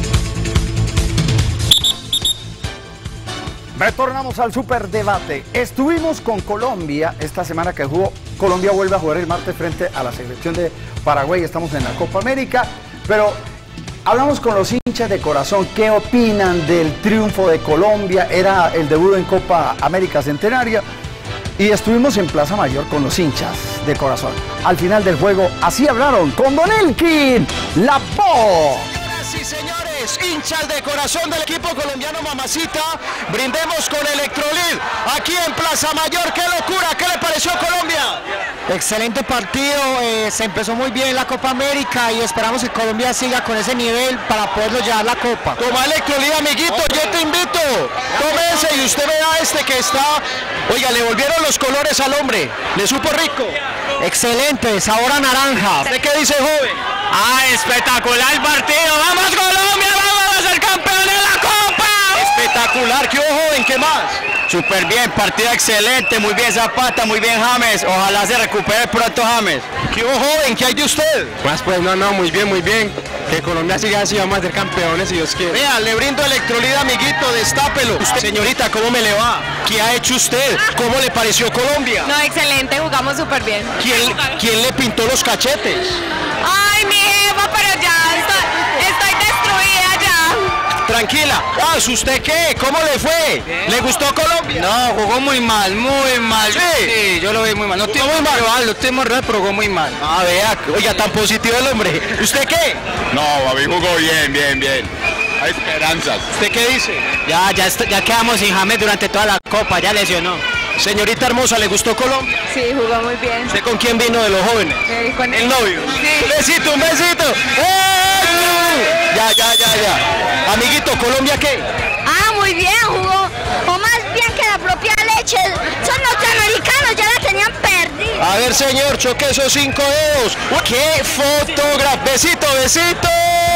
Retornamos al superdebate. Estuvimos con Colombia esta semana que jugó. Colombia vuelve a jugar el martes frente a la selección de Paraguay. Estamos en la Copa América, pero hablamos con los hinchas de corazón. ¿Qué opinan del triunfo de Colombia? Era el debut en Copa América Centenaria. Y estuvimos en Plaza Mayor con los hinchas de corazón. Al final del juego, así hablaron con Don Elkin, la voz. Sí, señores, hinchas de corazón del equipo colombiano Mamacita, brindemos con Electrolit aquí en Plaza Mayor. ¡Qué locura! ¿Qué le pareció Colombia? Excelente partido, eh, se empezó muy bien la Copa América y esperamos que Colombia siga con ese nivel para poderlo llevar la Copa. Toma Electrolit, amiguito, yo te invito. Tómese y usted vea este que está. Oiga, le volvieron los colores al hombre. ¿Le supo rico? Excelente, sabor a naranja. ¿Usted qué dice, joven? ¡Ah, espectacular partido! ¡Vamos Colombia, vamos a ser campeón de la Copa! Espectacular, ¿qué hubo, joven? ¿Qué más? Súper bien, partido excelente, muy bien Zapata, muy bien James, ojalá se recupere pronto James. ¿Qué hubo, joven? ¿Qué hay de usted? Pues, pues no, no, muy bien, muy bien. Que Colombia siga así, vamos a ser campeones si Dios quiere. Vea, le brindo Electrolit, amiguito, destápelo. Usted, señorita, ¿cómo me le va? ¿Qué ha hecho usted? ¿Cómo le pareció Colombia? No, excelente, jugamos súper bien. ¿Quién, ¿Quién le pintó los cachetes? Ay, mi jefa, pero ya estoy, estoy destruida ya. Tranquila. Ah, ¿usted qué? ¿Cómo le fue? Bien. ¿Le gustó Colombia? No, jugó muy mal, muy mal. Sí, sí yo lo vi muy mal. No estuvo muy mal. Rival, no tuvimos rival, pero jugó muy mal. Ah, vea, oiga, tan positivo el hombre. ¿Usted qué? No, a mí jugó bien, bien, bien. Hay esperanzas. ¿Usted qué dice? Ya, ya, ya quedamos sin James durante toda la Copa, ya lesionó. Señorita hermosa, ¿le gustó Colombia? Sí, jugó muy bien. ¿Usted con quién vino de los jóvenes? Eh, con el novio. Sí. Un besito, un besito. ¡Eh! Ya, ya, ya, ya. Amiguito, ¿Colombia qué? Ah, muy bien, jugó, jugó más bien que la propia leche. Son norteamericanos, ya la tenían perdida. A ver, señor, choque esos cinco dedos. ¡Qué fotógrafo! Besito, besito.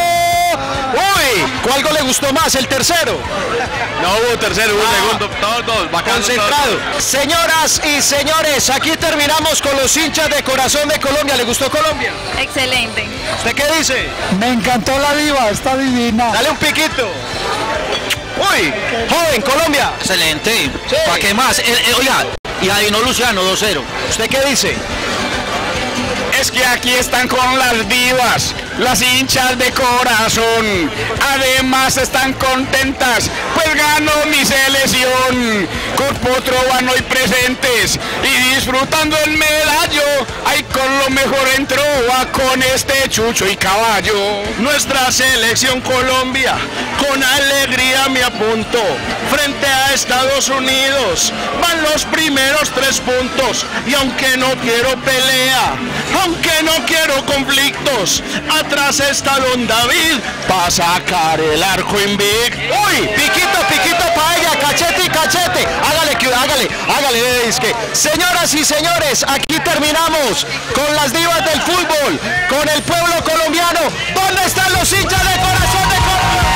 Uy, ¿cuál gol le gustó más? ¿El tercero? No hubo tercero, hubo ah, segundo, todos dos, bacano. Concentrado. Todos. Señoras y señores, aquí terminamos con los hinchas de corazón de Colombia. ¿Le gustó Colombia? Excelente. ¿Usted qué dice? Me encantó la diva, está divina. Dale un piquito. Uy, joven, Colombia. Excelente. Sí. ¿Para qué más? Eh, eh, oiga, y adivinó Luciano, dos cero. ¿Usted qué dice? Es que aquí están con las divas, las hinchas de corazón. Además están contentas, pues ganó mi selección. Corpotroban hoy presentes y disfrutando el medallo. Ay, con lo mejor entró a con este chucho y caballo. Nuestra selección Colombia con alegría me apunto. Frente a Estados Unidos van los primeros tres puntos. Y aunque no quiero pelea, aunque no quiero conflictos, atrás está Don David para sacar el arco invicto. Uy, piquito, piquito para ella, cachete y cachete. Hágale, que hágale, hágale, es que. Señoras y señores, aquí terminamos con las divas del fútbol, con el pueblo colombiano. ¿Dónde están los hinchas de corazón de Colombia?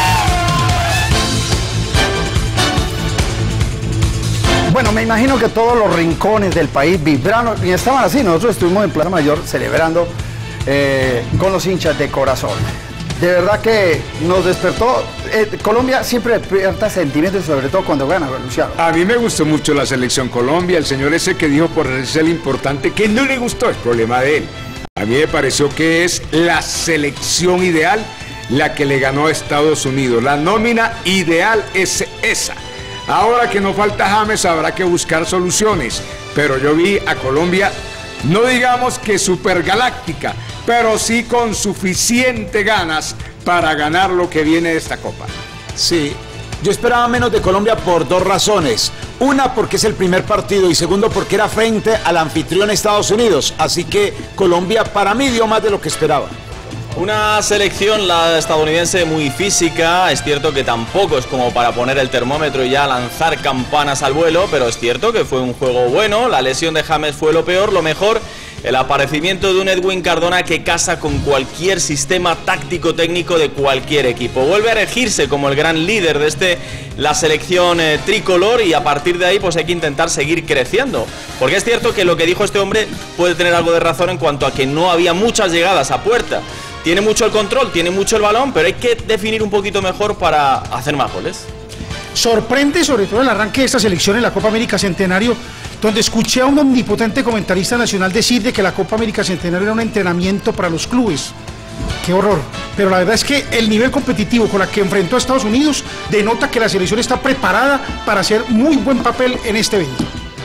Bueno, me imagino que todos los rincones del país vibraron y estaban así. Nosotros estuvimos en Plaza Mayor celebrando eh, con los hinchas de corazón. De verdad que nos despertó. Eh, Colombia siempre despierta sentimientos, sobre todo cuando gana, Luciano. A mí me gustó mucho la selección Colombia. El señor ese que dijo por ser importante que no le gustó, es problema de él. A mí me pareció que es la selección ideal la que le ganó a Estados Unidos. La nómina ideal es esa. Ahora que no falta James, habrá que buscar soluciones. Pero yo vi a Colombia, no digamos que supergaláctica, pero sí con suficiente ganas para ganar lo que viene de esta Copa. Sí, yo esperaba menos de Colombia por dos razones. Una, porque es el primer partido, y segundo, porque era frente al anfitrión Estados Unidos. Así que Colombia para mí dio más de lo que esperaba. Una selección, la estadounidense, muy física. Es cierto que tampoco es como para poner el termómetro y ya lanzar campanas al vuelo, pero es cierto que fue un juego bueno. La lesión de James fue lo peor. Lo mejor, el aparecimiento de un Edwin Cardona que casa con cualquier sistema táctico-técnico de cualquier equipo. Vuelve a erigirse como el gran líder de este, la selección eh, tricolor, y a partir de ahí pues hay que intentar seguir creciendo. Porque es cierto que lo que dijo este hombre puede tener algo de razón en cuanto a que no había muchas llegadas a puerta. Tiene mucho el control, tiene mucho el balón, pero hay que definir un poquito mejor para hacer más goles. Sorprende sobre todo el arranque de esta selección en la Copa América Centenario, donde escuché a un omnipotente comentarista nacional decir de que la Copa América Centenario era un entrenamiento para los clubes. ¡Qué horror! Pero la verdad es que el nivel competitivo con la que enfrentó a Estados Unidos denota que la selección está preparada para hacer muy buen papel en este evento.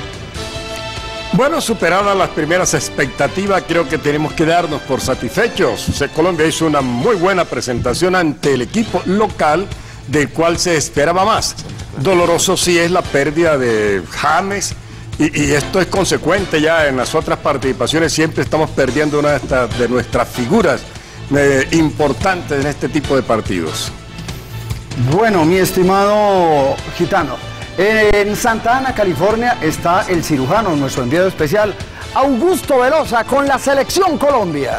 Bueno, superadas las primeras expectativas, creo que tenemos que darnos por satisfechos. Colombia hizo una muy buena presentación ante el equipo local, del cual se esperaba más. Doloroso sí es la pérdida de James, y, y esto es consecuente ya en las otras participaciones. Siempre estamos perdiendo una de, estas, de nuestras figuras eh, importantes en este tipo de partidos. Bueno, mi estimado Gitano, en Santa Ana, California, está el cirujano, nuestro enviado especial, Augusto Velosa, con la Selección Colombia.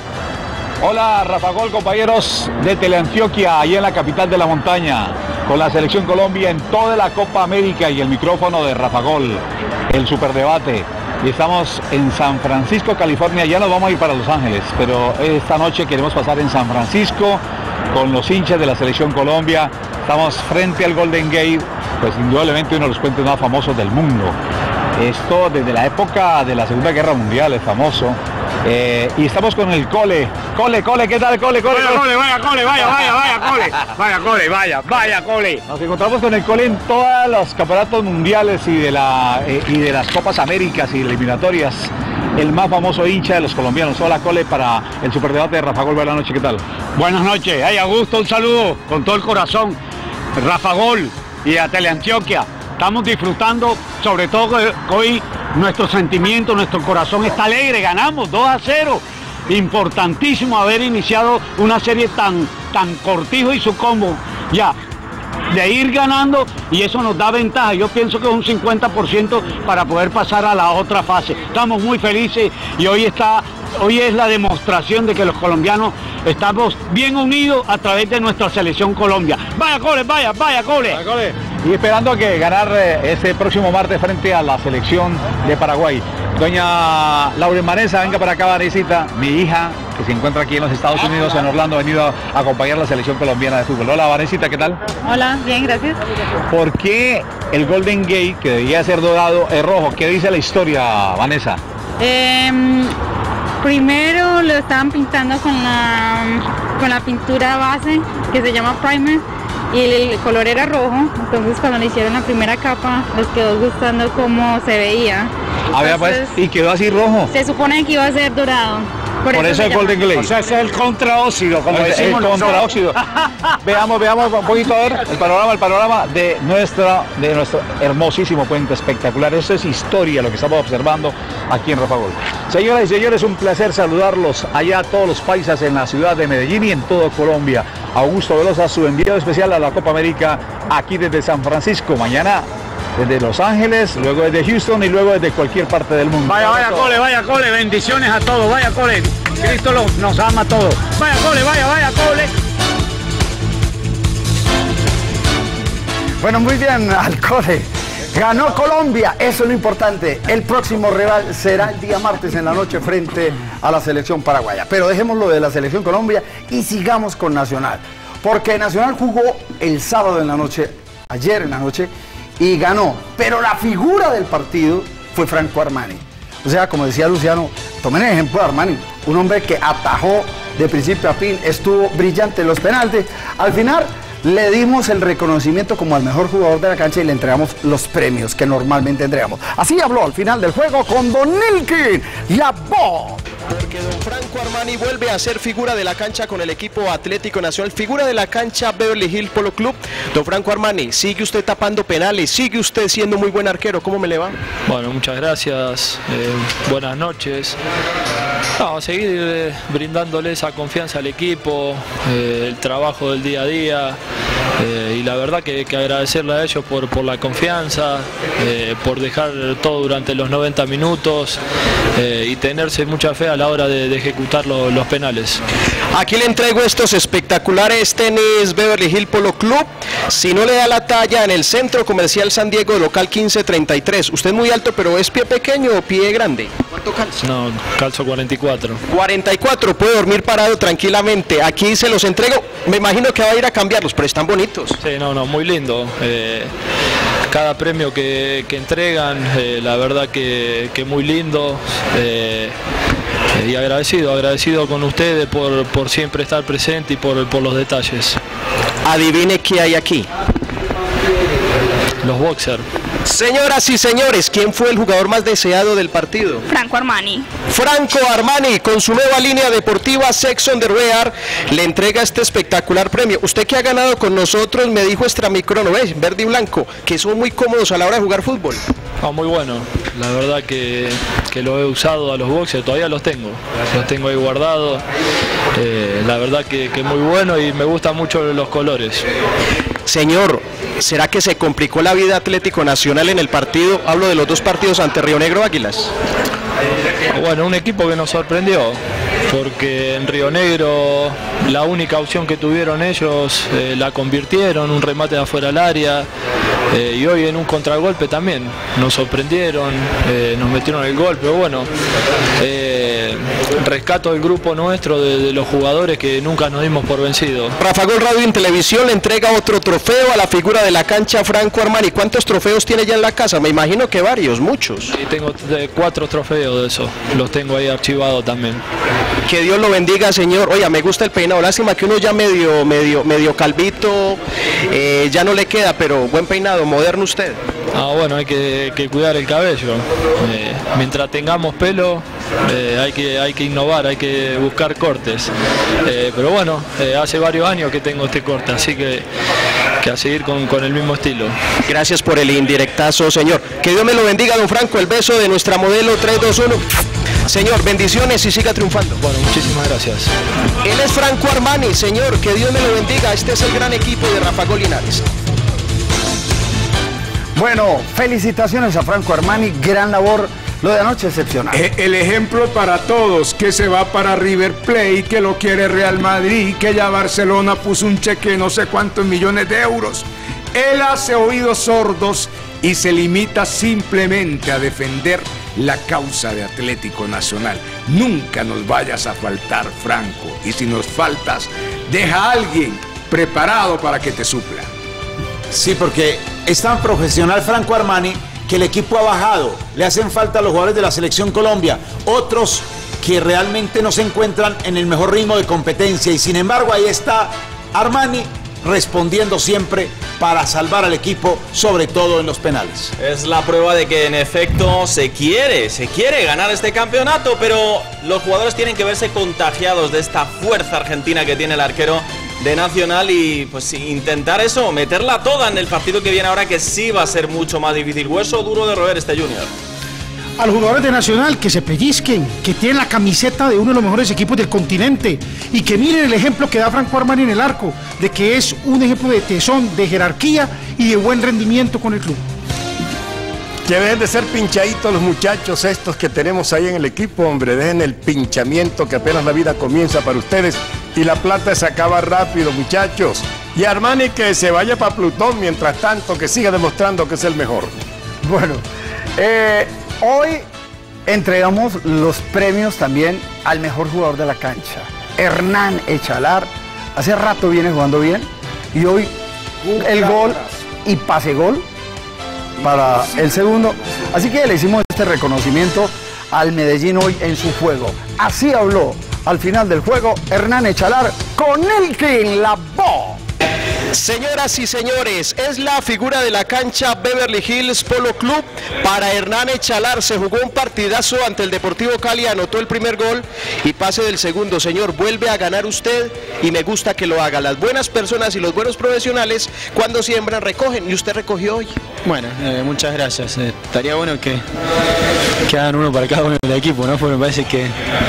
Hola, Rafa Gol, compañeros de Teleantioquia, ahí en la capital de la montaña, con la Selección Colombia en toda la Copa América y el micrófono de Rafa Gol, el superdebate. Y estamos en San Francisco, California. Ya nos vamos a ir para Los Ángeles, pero esta noche queremos pasar en San Francisco con los hinchas de la Selección Colombia. Estamos frente al Golden Gate, pues indudablemente uno de los puentes más famosos del mundo. Esto desde la época de la Segunda Guerra Mundial es famoso. Eh, y estamos con el Cole. Cole, Cole, ¿qué tal, Cole? Cole, vaya, Cole, vaya, Cole, vaya, vaya, vaya, Cole. Vaya, Cole, vaya, vaya, Cole. Nos encontramos con el Cole en todos los campeonatos mundiales y de, la, eh, y de las Copas Américas y eliminatorias. El más famoso hincha de los colombianos. Hola, Cole, para el superdebate de Rafa Gol. Buenas noches, ¿qué tal? Buenas noches. Ay, Augusto, un saludo con todo el corazón. Rafa Gol y a Teleantioquia. Estamos disfrutando, sobre todo hoy, nuestro sentimiento, nuestro corazón está alegre. Ganamos dos a cero. Importantísimo haber iniciado una serie tan, tan cortijo y su combo. Ya, de ir ganando, y eso nos da ventaja. Yo pienso que es un cincuenta por ciento para poder pasar a la otra fase. Estamos muy felices y hoy está... Hoy es la demostración de que los colombianos estamos bien unidos a través de nuestra Selección Colombia. Vaya, Cole, vaya, vaya, Cole. Vaya, Cole. Y esperando a que ganar eh, este próximo martes frente a la selección de Paraguay. Doña Lauren Vanessa, venga para acá, Vanesita, mi hija, que se encuentra aquí en los Estados Unidos, en Orlando, ha venido a acompañar a la selección colombiana de fútbol. Hola, Vanesita, ¿qué tal? Hola, bien, gracias. ¿Por qué el Golden Gate, que debía ser dorado, es rojo? ¿Qué dice la historia, Vanessa? Eh, primero lo estaban pintando con la, con la pintura base, que se llama primer, y el, el color era rojo. Entonces cuando le hicieron la primera capa les quedó gustando cómo se veía. A ver, pues, y quedó así rojo. Se supone que iba a ser dorado. Por, Por eso, eso es Golden Glaze. O sea, ese es el contraóxido, como el, decimos el contraóxido. veamos, veamos un poquito a ver el panorama, el panorama de nuestra, de nuestro hermosísimo puente espectacular. Eso es historia, lo que estamos observando aquí en Rafa Gol. Señoras y señores, un placer saludarlos allá a todos los paisas en la ciudad de Medellín y en todo Colombia. Augusto Velosa, su enviado especial a la Copa América, aquí desde San Francisco. Mañana desde Los Ángeles, luego desde Houston y luego desde cualquier parte del mundo. Vaya, vaya, Cole, vaya, Cole, bendiciones a todos, vaya, Cole. Cristo lo, nos ama a todos. Vaya, Cole, vaya, vaya, Cole. Bueno, muy bien, al Cole. Ganó Colombia, eso es lo importante. El próximo rival será el día martes en la noche frente a la selección paraguaya. Pero dejémoslo de la selección Colombia y sigamos con Nacional. Porque Nacional jugó el sábado en la noche, ayer en la noche, y ganó. Pero la figura del partido fue Franco Armani. O sea, como decía Luciano, tomen el ejemplo de Armani, un hombre que atajó de principio a fin, estuvo brillante en los penaltis. Al final le dimos el reconocimiento como el mejor jugador de la cancha y le entregamos los premios que normalmente entregamos. Así habló al final del juego con Don Nilkin, la voz. Porque don Franco Armani vuelve a ser figura de la cancha con el equipo Atlético Nacional, figura de la cancha Beverly Hills Polo Club. Don Franco Armani, sigue usted tapando penales, sigue usted siendo muy buen arquero, ¿cómo me le va? Bueno, muchas gracias, eh, buenas noches. No, seguir eh, brindándole esa confianza al equipo, eh, el trabajo del día a día, eh, y la verdad que, que agradecerle a ellos por, por la confianza, eh, por dejar todo durante los noventa minutos eh, y tenerse mucha fe a la hora de, de ejecutar lo, los penales. Aquí le entrego estos espectaculares tenis Beverly Hills Polo Club. Si no le da la talla, en el Centro Comercial San Diego, local quince treinta y tres. Usted es muy alto, pero ¿es pie pequeño o pie grande? ¿Cuánto calza? No, calzo cuarenta y cuatro. cuarenta y cuatro, puede dormir parado tranquilamente. Aquí se los entrego, me imagino que va a ir a cambiarlos, pero están bonitos. Sí, no, no, muy lindo. Eh, cada premio que, que entregan, eh, la verdad que, que muy lindo. Eh, y agradecido, agradecido con ustedes por, por siempre estar presente y por, por los detalles. Adivine qué hay aquí. Los boxers. Señoras y señores, ¿quién fue el jugador más deseado del partido? Franco Armani. Franco Armani, con su nueva línea deportiva Sex Underwear, le entrega este espectacular premio. Usted que ha ganado con nosotros, me dijo extramicrono, ¿ves? Verde y blanco, que son muy cómodos a la hora de jugar fútbol. Ah, muy bueno, la verdad que, que lo he usado a los boxers, todavía los tengo, los tengo ahí guardados, eh, la verdad que, que muy bueno y me gustan mucho los colores. Señor, ¿será que se complicó la vida Atlético Nacional en el partido? Hablo de los dos partidos ante Río Negro Águilas. Bueno, un equipo que nos sorprendió, porque en Río Negro la única opción que tuvieron ellos eh, la convirtieron, un remate de afuera del área, eh, y hoy en un contragolpe también nos sorprendieron, eh, nos metieron el gol, pero bueno, eh, rescato del grupo nuestro, de, de los jugadores que nunca nos dimos por vencidos. Rafagol Radio y Televisión le entrega otro trofeo a la figura de la cancha Franco Armani. ¿Cuántos trofeos tiene ya en la casa? Me imagino que varios, muchos. Sí, tengo eh, cuatro trofeos de eso, los tengo ahí archivados también. Que Dios lo bendiga, señor. Oiga, me gusta el peinado. Lástima que uno ya medio, medio, medio calvito, eh, ya no le queda, pero buen peinado, moderno usted. Ah, bueno, hay que, que cuidar el cabello. Eh, mientras tengamos pelo, eh, hay, que, hay que innovar, hay que buscar cortes. Eh, pero bueno, eh, hace varios años que tengo este corte, así que, que a seguir con, con el mismo estilo. Gracias por el indirectazo, señor. Que Dios me lo bendiga, don Franco. El beso de nuestra modelo tres dos uno. Señor, bendiciones y siga triunfando. Bueno, muchísimas gracias. Él es Franco Armani, señor, que Dios me lo bendiga. Este es el gran equipo de Rafagol Linares. Bueno, felicitaciones a Franco Armani, gran labor, lo de anoche excepcional. El ejemplo para todos, que se va para River Plate, que lo quiere Real Madrid, que ya Barcelona puso un cheque de no sé cuántos millones de euros. Él hace oídos sordos y se limita simplemente a defender la causa de Atlético Nacional. Nunca nos vayas a faltar, Franco, y si nos faltas, deja a alguien preparado para que te supla. Sí, porque es tan profesional Franco Armani que el equipo ha bajado, le hacen falta a los jugadores de la Selección Colombia, otros que realmente no se encuentran en el mejor ritmo de competencia, y sin embargo ahí está Armani respondiendo siempre para salvar al equipo, sobre todo en los penales. Es la prueba de que en efecto se quiere, se quiere ganar este campeonato, pero los jugadores tienen que verse contagiados de esta fuerza argentina que tiene el arquero de Nacional y pues intentar eso, meterla toda en el partido que viene ahora, que sí va a ser mucho más difícil. Hueso duro de roer este Junior. A los jugadores de Nacional que se pellizquen, que tienen la camiseta de uno de los mejores equipos del continente y que miren el ejemplo que da Franco Armani en el arco, de que es un ejemplo de tesón, de jerarquía y de buen rendimiento con el club. Que dejen de ser pinchaditos los muchachos estos que tenemos ahí en el equipo, hombre, dejen el pinchamiento, que apenas la vida comienza para ustedes y la plata se acaba rápido, muchachos. Y Armani que se vaya para Plutón, mientras tanto que siga demostrando que es el mejor. Bueno, eh, hoy entregamos los premios también al mejor jugador de la cancha, Hernán Echalar. Hace rato viene jugando bien y hoy el gol y pase gol para el segundo, así que le hicimos este reconocimiento al Medellín hoy en su juego. Así habló al final del juego Hernán Echalar con el que en la voz. Señoras y señores, es la figura de la cancha Beverly Hills Polo Club. Para Hernán Echalar se jugó un partidazo ante el Deportivo Cali, anotó el primer gol y pase del segundo. Señor, vuelve a ganar usted y me gusta que lo haga. Las buenas personas y los buenos profesionales cuando siembran recogen, y usted recogió hoy. Bueno, eh, muchas gracias. Eh, estaría bueno que, que hagan uno para cada uno del equipo, ¿no? Porque me parece que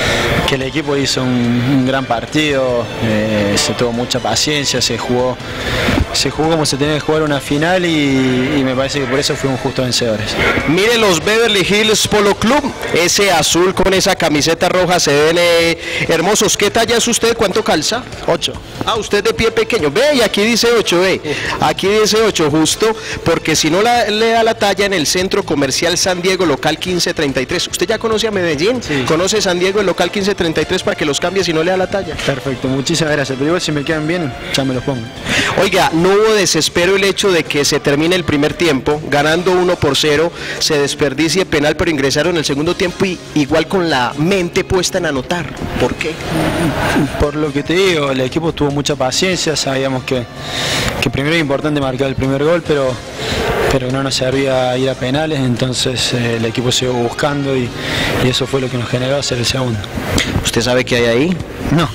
que el equipo hizo un, un gran partido, eh, se tuvo mucha paciencia, se jugó, se jugó como se tenía que jugar una final y, y me parece que por eso fuimos justos vencedores. Mire los Beverly Hills Polo Club, ese azul con esa camiseta roja se ven eh, hermosos. ¿Qué talla es usted? ¿Cuánto calza? ocho. Ah, usted de pie pequeño. Ve, y aquí dice ocho, ve. Aquí dice ocho justo, porque si no la, le da la talla en el Centro Comercial San Diego, local quince treinta y tres. ¿Usted ya conoce a Medellín? Sí. ¿Conoce San Diego, el local quince treinta y tres, para que los cambie si no le da la talla? Perfecto, muchísimas gracias. Pero igual si me quedan bien, ya me los pongo. Oiga, no hubo desespero el hecho de que se termine el primer tiempo, ganando uno por cero, se desperdicie penal, pero ingresaron el segundo tiempo y igual con la mente puesta en anotar. ¿Por qué? Por lo que te digo, el equipo tuvo mucha paciencia, sabíamos que, que primero es importante marcar el primer gol, pero, pero no nos servía ir a penales, entonces eh, el equipo siguió buscando y, y eso fue lo que nos generó hacer el segundo. ¿Usted sabe qué hay ahí? No.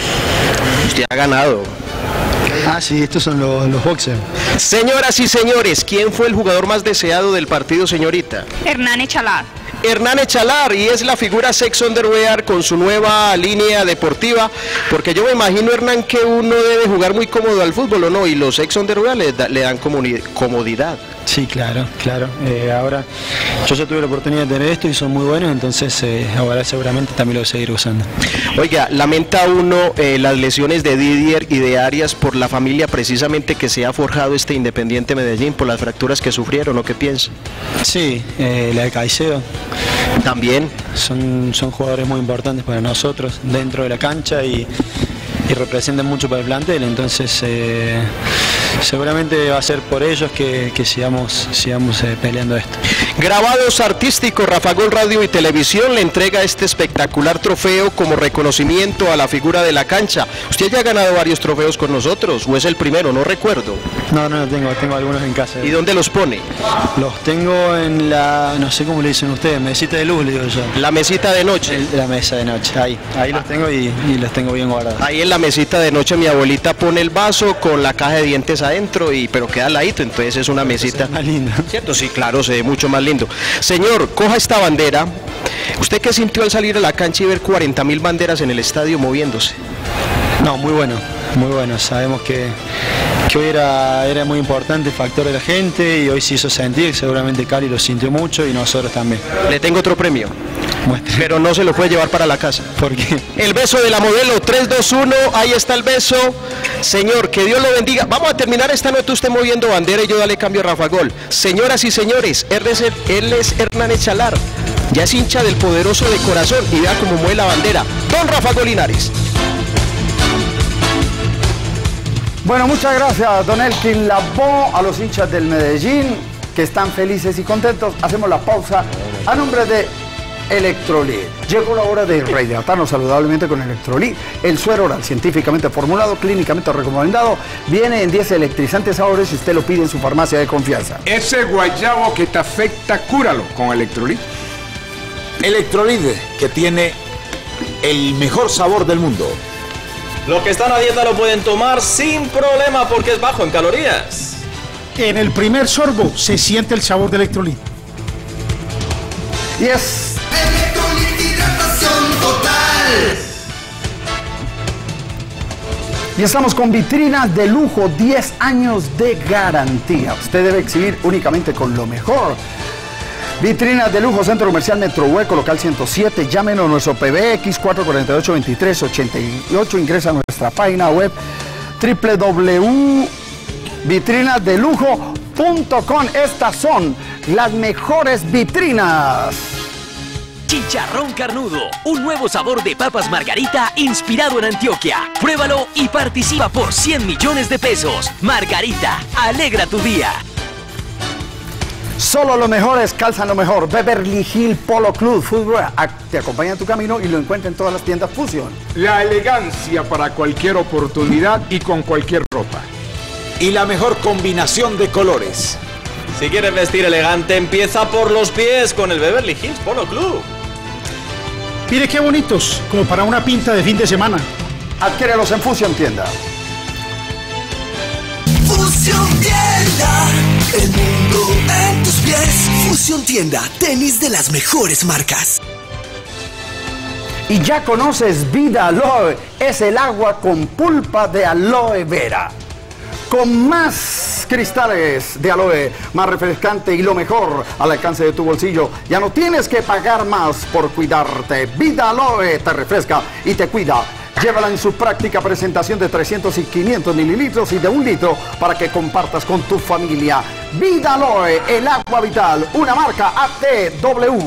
Usted ha ganado. Ah, sí, estos son los, los boxers. Señoras y señores, ¿quién fue el jugador más deseado del partido, señorita? Hernán Echalar. Hernán Echalar, y es la figura Sex Underwear con su nueva línea deportiva, porque yo me imagino, Hernán, que uno debe jugar muy cómodo al fútbol, ¿o no? Y los Sex Underwear le, da, le dan comodidad. Sí, claro, claro. Eh, ahora, yo ya tuve la oportunidad de tener esto y son muy buenos, entonces eh, ahora seguramente también lo voy a seguir usando. Oiga, lamenta uno eh, las lesiones de Didier y de Arias por la familia precisamente que se ha forjado este Independiente Medellín, por las fracturas que sufrieron, ¿o qué piensa? Sí, eh, la de Caicedo. También. Son, son jugadores muy importantes para nosotros dentro de la cancha y, y representan mucho para el plantel, entonces eh, seguramente va a ser por ellos que, que sigamos, sigamos eh, peleando esto. Grabados Artísticos, Rafagol Radio y Televisión le entrega este espectacular trofeo como reconocimiento a la figura de la cancha. Usted ya ha ganado varios trofeos con nosotros, o es el primero, no recuerdo. No, no, tengo, tengo algunos en casa. ¿Y dónde los pone? Los tengo en la, no sé cómo le dicen ustedes, mesita de luz, le digo yo. La mesita de noche. El, la mesa de noche, ahí, ahí ah. los tengo y, y los tengo bien guardados. Ahí en la mesita de noche mi abuelita pone el vaso con la caja de dientes adentro, y pero queda al ladito, entonces es una mesita. Es más linda. ¿Cierto? Sí, claro, se ve mucho más lindo. Señor, coja esta bandera. ¿Usted qué sintió al salir a la cancha y ver cuarenta mil banderas en el estadio moviéndose? No, muy bueno, muy bueno. Sabemos que, que hoy era, era muy importante el factor de la gente y hoy se hizo sentir, seguramente Cali lo sintió mucho y nosotros también. Le tengo otro premio. Muestre. Pero no se lo puede llevar para la casa. ¿Por qué? El beso de la modelo, tres, dos, uno, ahí está el beso. Señor, que Dios lo bendiga. Vamos a terminar esta nota usted moviendo bandera y yo dale cambio a Rafagol. Señoras y señores, él es, él es Hernán Echalar, ya es hincha del poderoso de corazón y vea cómo mueve la bandera. Don Rafagol Linares. Bueno, muchas gracias, don Elkin Labón, a los hinchas del Medellín, que están felices y contentos. Hacemos la pausa a nombre de Electrolit. Llegó la hora de rehidratarnos saludablemente con Electrolit. El suero oral científicamente formulado, clínicamente recomendado, viene en diez electrizantes sabores si usted lo pide en su farmacia de confianza. Ese guayabo que te afecta, cúralo con Electrolit. Electrolit, que tiene el mejor sabor del mundo. Los que están a dieta lo pueden tomar sin problema porque es bajo en calorías. En el primer sorbo se siente el sabor de Electrolit. Y es Y estamos con vitrinas de lujo, diez años de garantía. Usted debe exhibir únicamente con lo mejor. Vitrinas de lujo, Centro Comercial Metro Hueco, local ciento siete. Llámenos a nuestro P B X cuatro cuatro ocho, dos tres ocho ocho. Ingresa a nuestra página web doble u doble u doble u punto vitrinas de lujo punto com. Estas son las mejores vitrinas. Chicharrón carnudo, un nuevo sabor de papas Margarita inspirado en Antioquia. Pruébalo y participa por cien millones de pesos. Margarita, alegra tu día. Solo los mejores calzan lo mejor. Beverly Hills Polo Club Footwear te acompaña en tu camino y lo encuentra en todas las tiendas Fusion. La elegancia para cualquier oportunidad y con cualquier ropa. Y la mejor combinación de colores. Si quieres vestir elegante, empieza por los pies con el Beverly Hills Polo Club. Mire qué bonitos, como para una pinta de fin de semana. Adquiérelos en Fusion Tienda. Fusion Tienda, el mundo en tus pies. Fusion Tienda, tenis de las mejores marcas. Y ya conoces Vida Aloe, es el agua con pulpa de aloe vera. Con más cristales de aloe, más refrescante y lo mejor al alcance de tu bolsillo. Ya no tienes que pagar más por cuidarte. Vida Aloe te refresca y te cuida. Llévala en su práctica presentación de trescientos y quinientos mililitros y de un litro para que compartas con tu familia. Vida Aloe, el agua vital, una marca A T W.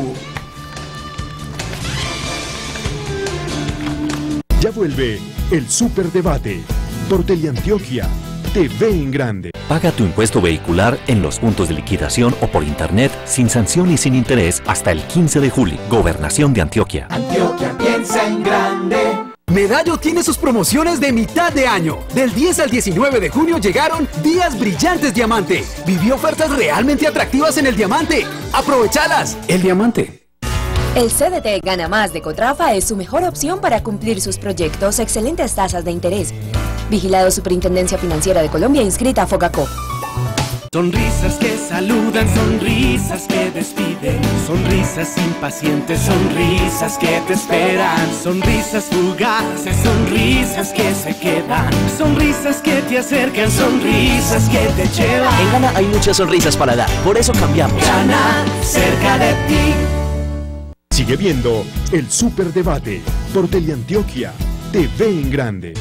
Ya vuelve el Superdebate por Teleantioquia, T V en grande. Paga tu impuesto vehicular en los puntos de liquidación o por internet sin sanción y sin interés hasta el quince de julio. Gobernación de Antioquia. Antioquia piensa en grande. Medallo tiene sus promociones de mitad de año. Del diez al diecinueve de junio llegaron Días Brillantes Diamante. Viví ofertas realmente atractivas en el Diamante. ¡Aprovechalas! El Diamante. El C D T Gana Más de Cotrafa es su mejor opción para cumplir sus proyectos. Excelentes tasas de interés. Vigilado Superintendencia Financiera de Colombia, inscrita a Fogacop. Sonrisas que saludan, sonrisas que despiden, sonrisas impacientes, sonrisas que te esperan, sonrisas fugaces, sonrisas que se quedan, sonrisas que te acercan, sonrisas que te llevan. En Gana hay muchas sonrisas para dar, por eso cambiamos. Gana, cerca de ti. Sigue viendo el Superdebate por Teleantioquia, T V en grande.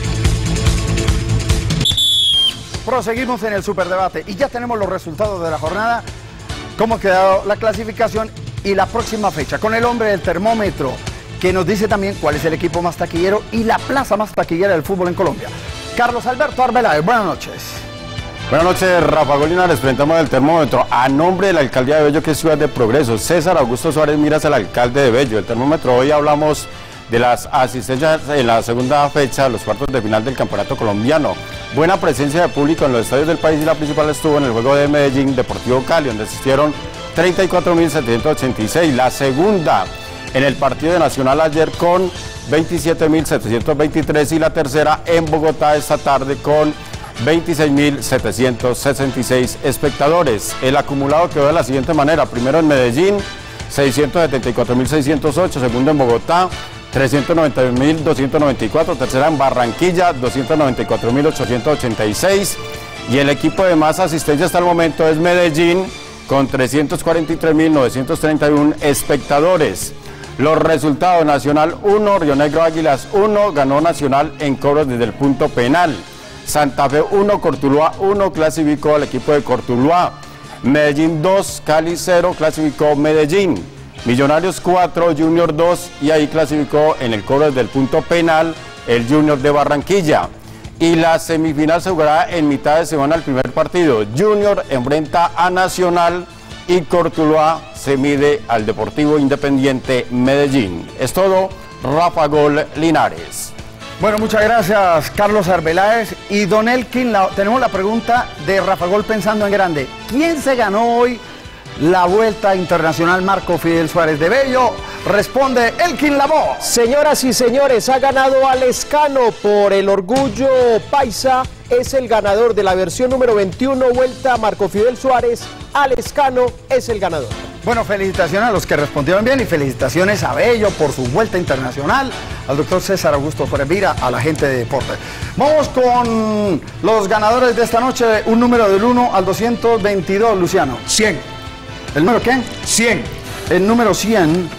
Proseguimos en el Superdebate y ya tenemos los resultados de la jornada, cómo ha quedado la clasificación y la próxima fecha, con el hombre del termómetro, que nos dice también cuál es el equipo más taquillero y la plaza más taquillera del fútbol en Colombia. Carlos Alberto Arbeláez, buenas noches. Buenas noches, Rafa Golina, les presentamos el termómetro a nombre de la alcaldía de Bello, que es ciudad de progreso. César Augusto Suárez Miras, el alcalde de Bello. El termómetro, hoy hablamos de las asistencias en la segunda fecha de los cuartos de final del campeonato colombiano. Buena presencia de público en los estadios del país y la principal estuvo en el juego de Medellín Deportivo Cali, donde asistieron treinta y cuatro mil setecientos ochenta y seis. La segunda en el partido de Nacional ayer con veintisiete mil setecientos veintitrés y la tercera en Bogotá esta tarde con veintiséis mil setecientos sesenta y seis espectadores. El acumulado quedó de la siguiente manera: primero en Medellín, seiscientos setenta y cuatro mil seiscientos ocho, segundo en Bogotá, trescientos noventa mil doscientos noventa y cuatro, tercera en Barranquilla, doscientos noventa y cuatro mil ochocientos ochenta y seis, y el equipo de más asistencia hasta el momento es Medellín con trescientos cuarenta y tres mil novecientos treinta y uno espectadores. Los resultados: Nacional uno, Río Negro Águilas uno, ganó Nacional en cobros desde el punto penal. Santa Fe uno, Cortuluá uno, clasificó al equipo de Cortuluá. Medellín dos, Cali cero, clasificó Medellín. Millonarios cuatro, Junior dos, y ahí clasificó en el cobro desde el punto penal el Junior de Barranquilla. Y la semifinal se jugará en mitad de semana el primer partido. Junior enfrenta a Nacional y Cortuluá se mide al Deportivo Independiente Medellín. Es todo, Rafa Gol Linares. Bueno, muchas gracias, Carlos Arbeláez. Y Don Elkin, la, tenemos la pregunta de Rafa Gol pensando en grande. ¿Quién se ganó hoy la Vuelta Internacional Marco Fidel Suárez de Bello? Responde Elkin Lavoe. Señoras y señores, ha ganado Alescano por el orgullo paisa. Es el ganador de la versión número veintiuno, Vuelta Marco Fidel Suárez. Alescano es el ganador. Bueno, felicitaciones a los que respondieron bien y felicitaciones a Bello por su Vuelta Internacional, al doctor César Augusto Suárez, a la gente de deporte. Vamos con los ganadores de esta noche, un número del uno al doscientos veintidós, Luciano. cien. ¿El número qué? cien. El número cien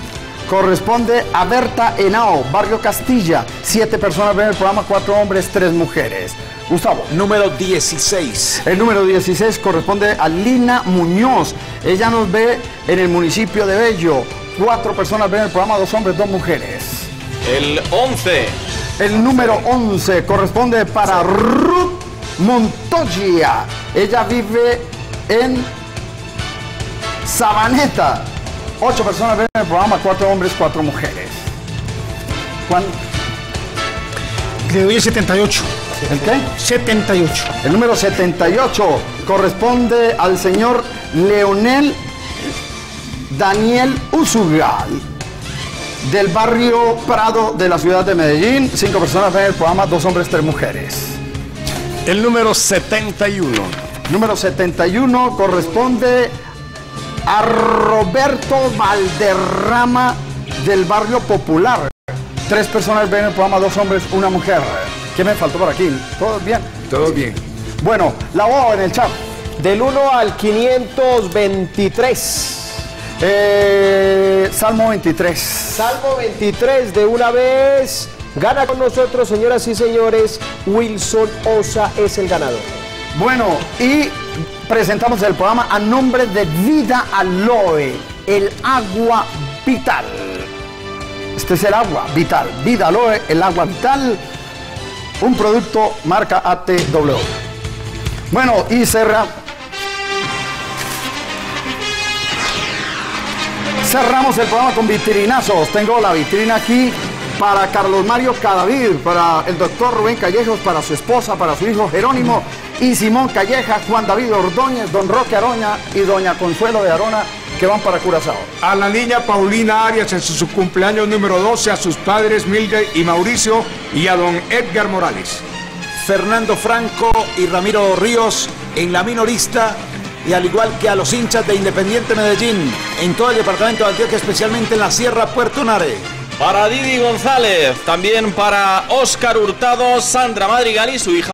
corresponde a Berta Henao, Barrio Castilla. Siete personas ven el programa, cuatro hombres, tres mujeres. Gustavo. Número dieciséis. El número dieciséis corresponde a Lina Muñoz. Ella nos ve en el municipio de Bello. Cuatro personas ven el programa, dos hombres, dos mujeres. El once. El número once corresponde para Ruth Montoya. Ella vive en Sabaneta. Ocho personas ven el programa, cuatro hombres, cuatro mujeres. Juan. Le doy el setenta y ocho. ¿El qué? setenta y ocho. El número setenta y ocho corresponde al señor Leonel Daniel Usugal, del barrio Prado de la ciudad de Medellín. Cinco personas ven el programa, dos hombres, tres mujeres. El número setenta y uno. Número setenta y uno corresponde a Roberto Valderrama, del barrio Popular. Tres personas ven el programa, dos hombres, una mujer. ¿Qué me faltó por aquí? ¿Todo bien? Todo bien. Bueno, la voz en el chat. Del uno al quinientos veintitrés. Eh, Salmo veintitrés. Salmo veintitrés de una vez. Gana con nosotros, señoras y señores. Wilson Osa es el ganador. Bueno, y presentamos el programa a nombre de Vida Aloe, el agua vital. Este es el agua vital. Vida Aloe, el agua vital. Un producto marca A T W. Bueno, y cerra. Cerramos el programa con vitrinazos. Tengo la vitrina aquí para Carlos Mario Cadavid, para el doctor Rubén Callejos, para su esposa, para su hijo Jerónimo y Simón Calleja, Juan David Ordóñez, don Roque Aroña y doña Consuelo de Arona, que van para Curazao. A la niña Paulina Arias en su, su cumpleaños número doce, a sus padres Mildred y Mauricio y a don Edgar Morales. Fernando Franco y Ramiro Ríos en la minorista, y al igual que a los hinchas de Independiente Medellín en todo el departamento de Antioquia, especialmente en la Sierra Puerto Nare. Para Didi González, también para Óscar Hurtado, Sandra Madrigal y su hija.